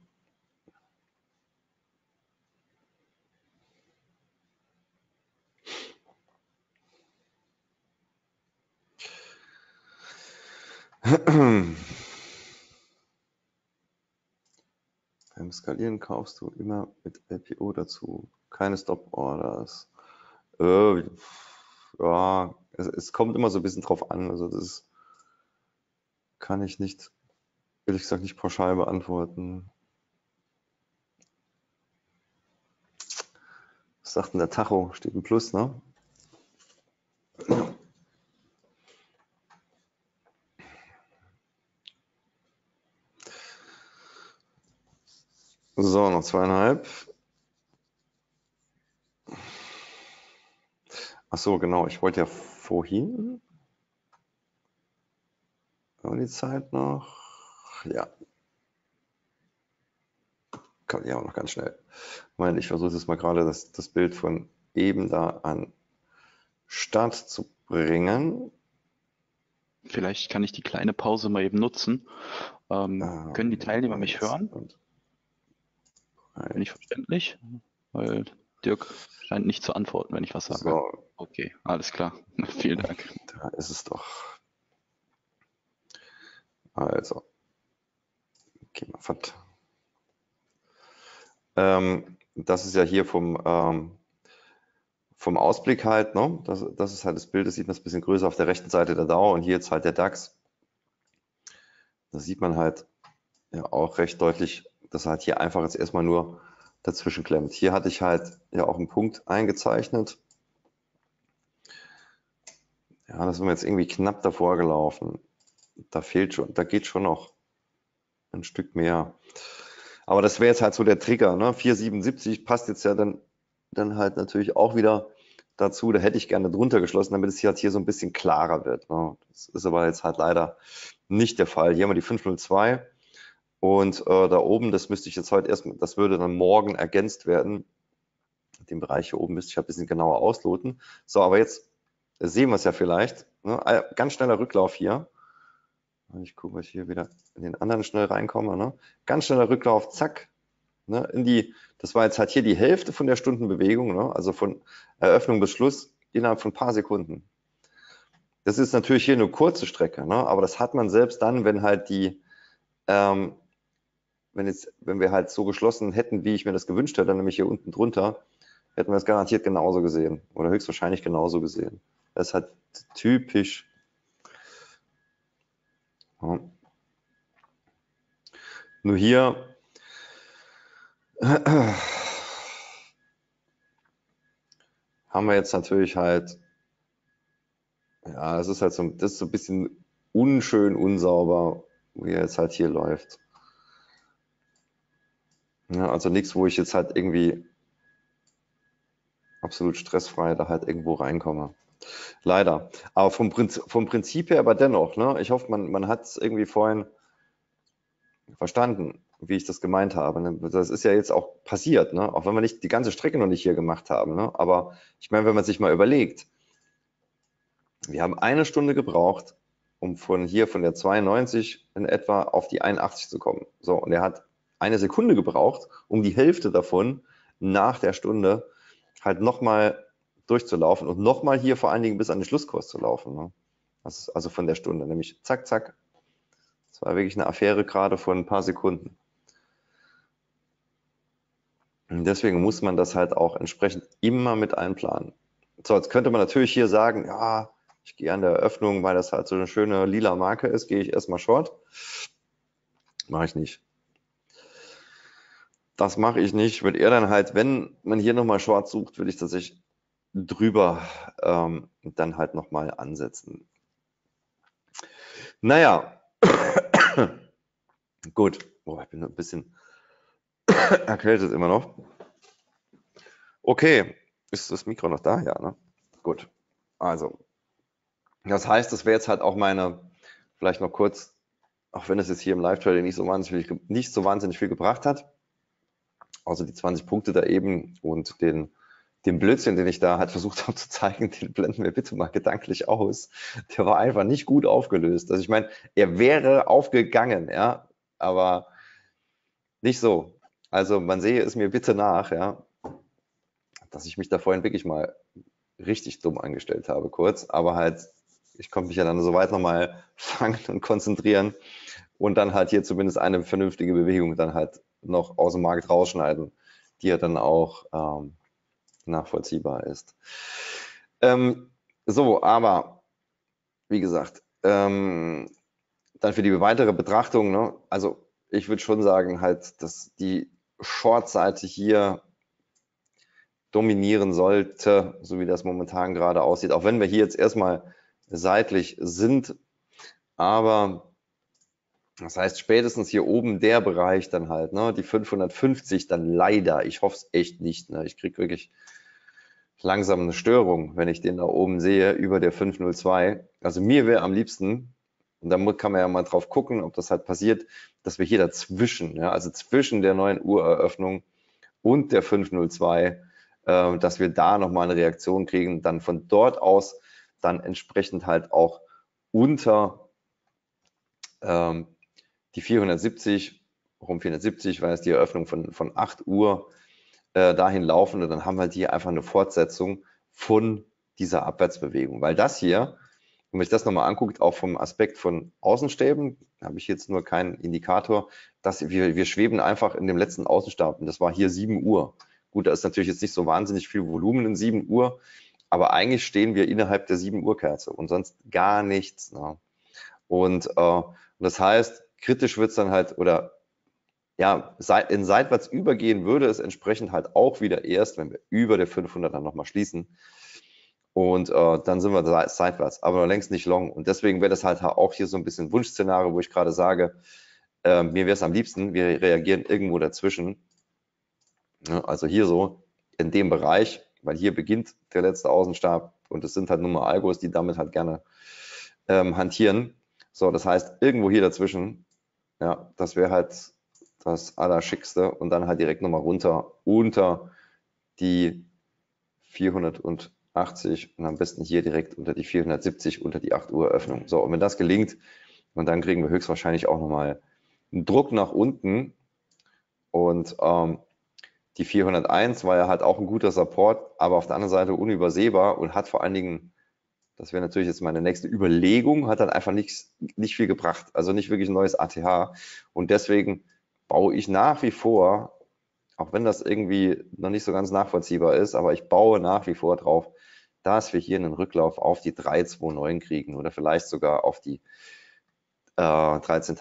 Beim Skalieren kaufst du immer mit L P O dazu, keine Stop-Orders. Äh, ja, es, es kommt immer so ein bisschen drauf an. Also das kann ich nicht, ehrlich gesagt, nicht pauschal beantworten. Was sagt denn der Tacho? Steht ein Plus, ne? So, noch zweieinhalb. Ach so, genau. Ich wollte ja vorhin. Haben wir die Zeit noch? Ja. Kann ja auch noch ganz schnell. Moment, ich versuche jetzt mal gerade das, das Bild von eben da an Start zu bringen. Vielleicht kann ich die kleine Pause mal eben nutzen. Ähm, Ah, können die Teilnehmer mich hören? und Bin ich verständlich? Weil Dirk scheint nicht zu antworten, wenn ich was sage. So, Okay, alles klar. Vielen Dank. da ist es doch. Also, okay, mal fett. Ähm, das ist ja hier vom, ähm, vom Ausblick halt, ne? Das, das ist halt das Bild, das sieht man ein bisschen größer auf der rechten Seite der Dauer und hier jetzt halt der DAX. Da sieht man halt ja auch recht deutlich, dass halt hier einfach jetzt erstmal nur dazwischen klemmt. Hier hatte ich halt ja auch einen Punkt eingezeichnet. Ja, das sind wir jetzt irgendwie knapp davor gelaufen. Da fehlt schon, da geht schon noch ein Stück mehr. Aber das wäre jetzt halt so der Trigger, ne? vier Komma siebenundsiebzig passt jetzt ja dann, dann halt natürlich auch wieder dazu. Da hätte ich gerne drunter geschlossen, damit es hier, halt hier so ein bisschen klarer wird. Ne? Das ist aber jetzt halt leider nicht der Fall. Hier haben wir die fünf null zwei und äh, da oben, das müsste ich jetzt heute erst, das würde dann morgen ergänzt werden. Den Bereich hier oben müsste ich ein bisschen genauer ausloten. So, aber jetzt sehen wir es ja vielleicht. Ne? Ganz schneller Rücklauf hier. Ich gucke, dass ich hier wieder in den anderen schnell reinkomme. Ne? Ganz schneller Rücklauf, zack. Ne? In die, das war jetzt halt hier die Hälfte von der Stundenbewegung, ne? Also von Eröffnung bis Schluss innerhalb von ein paar Sekunden. Das ist natürlich hier eine kurze Strecke, ne? Aber das hat man selbst dann, wenn halt die, ähm, wenn, jetzt, wenn wir halt so geschlossen hätten, wie ich mir das gewünscht hätte, nämlich hier unten drunter, hätten wir es garantiert genauso gesehen oder höchstwahrscheinlich genauso gesehen. Das ist halt typisch. Ja. Nur hier haben wir jetzt natürlich halt, ja, es ist halt so, das ist so ein bisschen unschön, unsauber, wie er jetzt halt hier läuft. Ja, also nichts, wo ich jetzt halt irgendwie absolut stressfrei da halt irgendwo reinkomme. Leider. Aber vom Prinzip, vom Prinzip her aber dennoch, ne? Ich hoffe, man, man hat es irgendwie vorhin verstanden, wie ich das gemeint habe. Das ist ja jetzt auch passiert, ne? Auch wenn wir nicht die ganze Strecke noch nicht hier gemacht haben. Ne? Aber ich meine, wenn man sich mal überlegt, wir haben eine Stunde gebraucht, um von hier von der zweiundneunzig in etwa auf die einundachtzig zu kommen. So, und er hat eine Sekunde gebraucht, um die Hälfte davon nach der Stunde halt nochmal durchzulaufen und nochmal hier vor allen Dingen bis an den Schlusskurs zu laufen. Ne? Also, also von der Stunde, nämlich zack, zack. Das war wirklich eine Affäre gerade von ein paar Sekunden. Und deswegen muss man das halt auch entsprechend immer mit einplanen. So, jetzt könnte man natürlich hier sagen, ja, ich gehe an der Eröffnung, weil das halt so eine schöne lila Marke ist, gehe ich erstmal Short. Mache ich nicht. Das mache ich nicht. Ich würde eher dann halt, wenn man hier nochmal Short sucht, würde ich tatsächlich drüber ähm, dann halt nochmal ansetzen. Naja, gut. Oh, ich bin ein bisschen erkältet immer noch. Okay, ist das Mikro noch da? Ja, ne? Gut. Also, das heißt, das wäre jetzt halt auch meine, vielleicht noch kurz, auch wenn es jetzt hier im Live-Trading nicht so wahnsinnig viel, nicht so wahnsinnig viel gebracht hat, also die zwanzig Punkte da eben und den, den Blödsinn, den ich da halt versucht habe zu zeigen, den blenden wir bitte mal gedanklich aus. Der war einfach nicht gut aufgelöst. Also ich meine, er wäre aufgegangen, ja, aber nicht so. Also man sehe es mir bitte nach, ja, dass ich mich da vorhin wirklich mal richtig dumm angestellt habe, kurz, aber halt, ich konnte mich ja dann soweit nochmal fangen und konzentrieren und dann halt hier zumindest eine vernünftige Bewegung dann halt noch aus dem Markt rausschneiden, die ja dann auch ähm, nachvollziehbar ist. Ähm, so, aber wie gesagt, ähm, dann für die weitere Betrachtung, ne, also ich würde schon sagen halt, dass die Short-Seite hier dominieren sollte, so wie das momentan gerade aussieht, auch wenn wir hier jetzt erstmal seitlich sind, aber das heißt spätestens hier oben der Bereich dann halt, ne, die fünfhundertfünfzig dann leider, ich hoffe es echt nicht, ne, ich kriege wirklich langsam eine Störung, wenn ich den da oben sehe, über der fünf null zwei, also mir wäre am liebsten, und da kann man ja mal drauf gucken, ob das halt passiert, dass wir hier dazwischen, ja, also zwischen der neuen Uhreröffnung und der fünf null zwei, äh, dass wir da nochmal eine Reaktion kriegen, dann von dort aus dann entsprechend halt auch unter ähm, die vierhundertsiebzig, warum vierhundertsiebzig, weil es die Eröffnung von, von acht Uhr äh, dahin laufen und dann haben wir halt hier einfach eine Fortsetzung von dieser Abwärtsbewegung, weil das hier, wenn man sich das nochmal anguckt, auch vom Aspekt von Außenstäben, habe ich jetzt nur keinen Indikator, dass wir, wir schweben einfach in dem letzten Außenstab und das war hier sieben Uhr. Gut, da ist natürlich jetzt nicht so wahnsinnig viel Volumen in sieben Uhr, aber eigentlich stehen wir innerhalb der sieben Uhr Kerze und sonst gar nichts. Ne? Und äh, das heißt, kritisch wird es dann halt, oder ja, in seitwärts übergehen würde es entsprechend halt auch wieder erst, wenn wir über der fünfhundert dann nochmal schließen. Und äh, dann sind wir seitwärts, aber noch längst nicht long. Und deswegen wäre das halt auch hier so ein bisschen Wunschszenario, wo ich gerade sage, äh, mir wäre es am liebsten, wir reagieren irgendwo dazwischen. Ja, also hier so in dem Bereich, weil hier beginnt der letzte Außenstab und es sind halt nur mal Algos, die damit halt gerne ähm, hantieren. So, das heißt, irgendwo hier dazwischen, ja, das wäre halt das Allerschickste und dann halt direkt nochmal runter unter die vierhundertachtzig und am besten hier direkt unter die vierhundertsiebzig, unter die acht Uhr Öffnung. So, und wenn das gelingt, und dann kriegen wir höchstwahrscheinlich auch nochmal einen Druck nach unten und ähm, die vierhunderteins war ja halt auch ein guter Support, aber auf der anderen Seite unübersehbar und hat vor allen Dingen, das wäre natürlich jetzt meine nächste Überlegung, hat dann einfach nichts, nicht viel gebracht, also nicht wirklich ein neues A T H und deswegen baue ich nach wie vor, auch wenn das irgendwie noch nicht so ganz nachvollziehbar ist, aber ich baue nach wie vor drauf, dass wir hier einen Rücklauf auf die drei zwei neun kriegen oder vielleicht sogar auf die äh,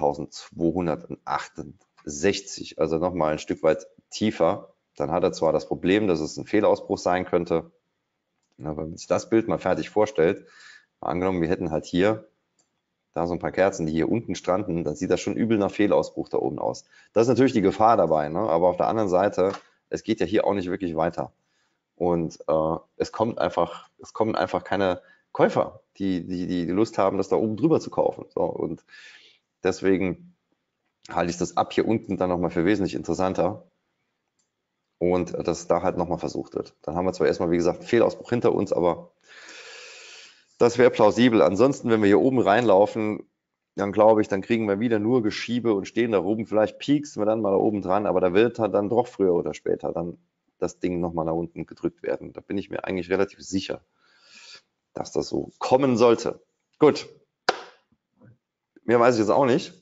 dreizehntausendzweihundertachtundsechzig, also nochmal ein Stück weit tiefer. Dann hat er zwar das Problem, dass es ein Fehlausbruch sein könnte, aber wenn man sich das Bild mal fertig vorstellt, mal angenommen, wir hätten halt hier da so ein paar Kerzen, die hier unten stranden, dann sieht das schon übel nach Fehlausbruch da oben aus. Das ist natürlich die Gefahr dabei, ne? Aber auf der anderen Seite, es geht ja hier auch nicht wirklich weiter. Und äh, es kommt einfach, es kommen einfach keine Käufer, die, die, die Lust haben, das da oben drüber zu kaufen. So, und deswegen halte ich das ab hier unten dann nochmal für wesentlich interessanter. Und äh, dass da halt nochmal versucht wird. Dann haben wir zwar erstmal, wie gesagt, einen Fehlausbruch hinter uns, aber das wäre plausibel. Ansonsten, wenn wir hier oben reinlaufen, dann glaube ich, dann kriegen wir wieder nur Geschiebe und stehen da oben. Vielleicht pieksen wir dann mal da oben dran, aber da wird halt dann doch früher oder später dann das Ding nochmal nach unten gedrückt werden. Da bin ich mir eigentlich relativ sicher, dass das so kommen sollte. Gut. Mehr weiß ich jetzt auch nicht.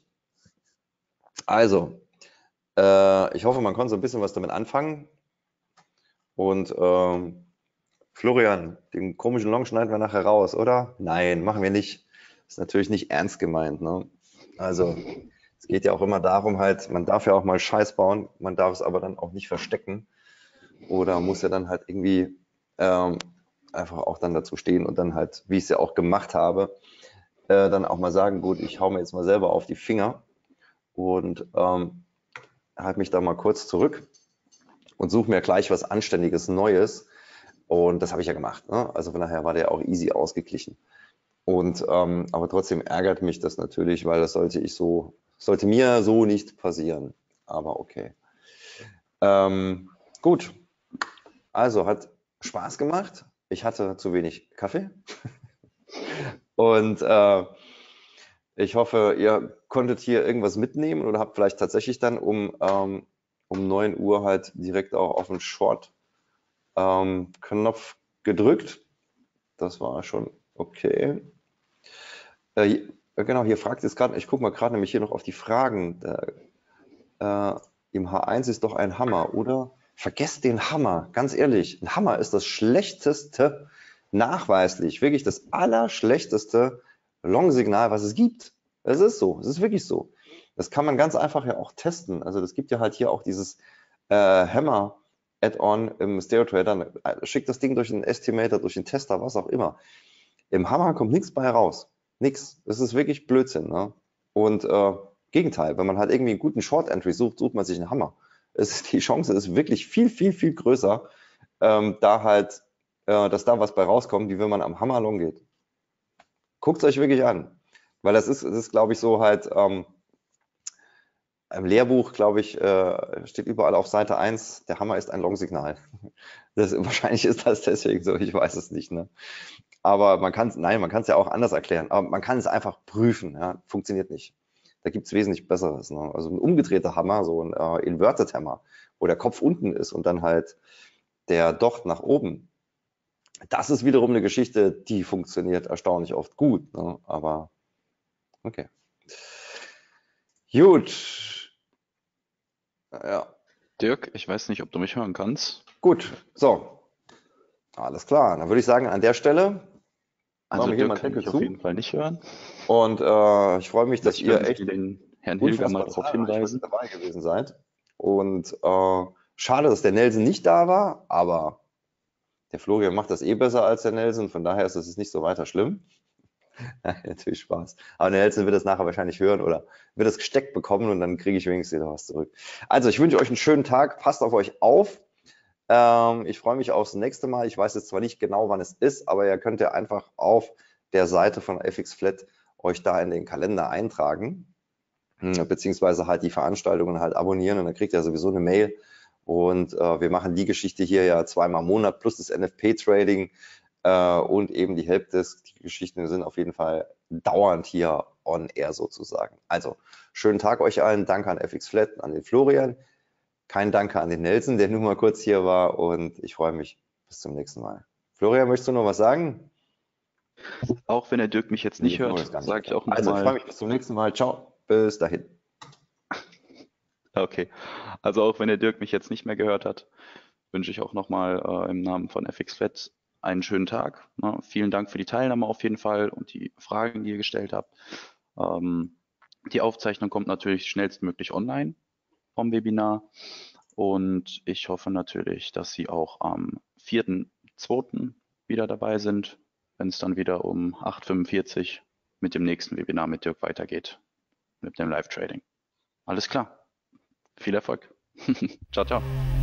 Also, äh, ich hoffe, man konnte so ein bisschen was damit anfangen. Und ähm, Florian, den komischen Long schneiden wir nachher raus, oder? Nein, machen wir nicht. Ist natürlich nicht ernst gemeint. Ne? Also, es geht ja auch immer darum, halt, man darf ja auch mal Scheiß bauen, man darf es aber dann auch nicht verstecken. Oder muss ja dann halt irgendwie ähm, einfach auch dann dazu stehen und dann halt, wie ich es ja auch gemacht habe, äh, dann auch mal sagen, gut, ich hau mir jetzt mal selber auf die Finger und ähm, halte mich da mal kurz zurück und suche mir gleich was Anständiges, Neues. Und das habe ich ja gemacht. Ne? Also von daher war der auch easy ausgeglichen. Und ähm, aber trotzdem ärgert mich das natürlich, weil das sollte ich so, sollte mir so nicht passieren. Aber okay. Ähm, gut. Also hat Spaß gemacht. Ich hatte zu wenig Kaffee. Und äh, ich hoffe, ihr konntet hier irgendwas mitnehmen oder habt vielleicht tatsächlich dann um, ähm, um neun Uhr halt direkt auch auf den Short ähm, Knopf gedrückt. Das war schon okay. Äh, genau, hier fragt es gerade, ich gucke mal gerade nämlich hier noch auf die Fragen. Da, äh, im H eins ist doch ein Hammer, oder? Vergesst den Hammer, ganz ehrlich. Ein Hammer ist das schlechteste, nachweislich, wirklich das allerschlechteste Long-Signal, was es gibt. Es ist so, es ist wirklich so. Das kann man ganz einfach ja auch testen. Also das gibt ja halt hier auch dieses äh, Hammer Add-on im Stereo-Trader. Schickt das Ding durch den Estimator, durch den Tester, was auch immer. Im Hammer kommt nichts bei raus. Nix. Das ist wirklich Blödsinn. Ne? Und äh, Gegenteil, wenn man halt irgendwie einen guten Short-Entry sucht, sucht man sich einen Hammer. Es, die Chance ist wirklich viel, viel, viel größer, ähm, da halt, äh, dass da was bei rauskommt, wie wenn man am Hammer long geht. Guckt es euch wirklich an. Weil das ist, das ist glaube ich, so halt, ähm, im Lehrbuch, glaube ich, äh, steht überall auf Seite eins, der Hammer ist ein Long-Signal. Das, wahrscheinlich ist das deswegen so, ich weiß es nicht. Ne? Aber man kann es, nein, man kann es ja auch anders erklären. Aber man kann es einfach prüfen. Ja? Funktioniert nicht. Da gibt es wesentlich Besseres. Ne? Also ein umgedrehter Hammer, so ein äh, Inverted Hammer, wo der Kopf unten ist und dann halt der Docht nach oben. Das ist wiederum eine Geschichte, die funktioniert erstaunlich oft gut. Ne? Aber okay. Gut. Ja. Dirk, ich weiß nicht, ob du mich hören kannst. Gut. So. Alles klar. Dann würde ich sagen, an der Stelle Also machen wir hier Dirk mal kann Deckel mich auf zu. jeden Fall nicht hören. Und äh, ich freue mich, dass Vielleicht ihr würden Sie echt den Herrn Hilger mal unfassbar darauf zahlreich hinweisen. dabei gewesen seid. Und äh, schade, dass der Nelson nicht da war, aber der Florian macht das eh besser als der Nelson, von daher ist es nicht so weiter schlimm. Natürlich Spaß. Aber der Nelson wird das nachher wahrscheinlich hören oder wird es gesteckt bekommen und dann kriege ich wenigstens wieder was zurück. Also ich wünsche euch einen schönen Tag, passt auf euch auf. Ähm, ich freue mich aufs nächste Mal. Ich weiß jetzt zwar nicht genau, wann es ist, aber ihr könnt ja einfach auf der Seite von F X Flat euch da in den Kalender eintragen, beziehungsweise halt die Veranstaltungen halt abonnieren und dann kriegt ihr sowieso eine Mail. Und äh, wir machen die Geschichte hier ja zweimal im Monat plus das N F P-Trading äh, und eben die Helpdesk. Die Geschichten sind auf jeden Fall dauernd hier on air sozusagen. Also schönen Tag euch allen. Danke an F X Flat, an den Florian. Kein Danke an den Nelson, der nur mal kurz hier war. Und ich freue mich. Bis zum nächsten Mal. Florian, möchtest du noch was sagen? Auch wenn der Dirk mich jetzt nicht hört, sage ich auch Also ich freue nochmal. mich bis zum nächsten Mal. Ciao. Bis dahin. Okay, also auch wenn der Dirk mich jetzt nicht mehr gehört hat, wünsche ich auch nochmal äh, im Namen von F X Flat einen schönen Tag. Ne? Vielen Dank für die Teilnahme auf jeden Fall und die Fragen, die ihr gestellt habt. Ähm, die Aufzeichnung kommt natürlich schnellstmöglich online vom Webinar und ich hoffe natürlich, dass Sie auch am vierten zweiten wieder dabei sind, wenn es dann wieder um acht Uhr fünfundvierzig mit dem nächsten Webinar mit Dirk weitergeht, mit dem Live-Trading. Alles klar. Viel Erfolg. Ciao, ciao.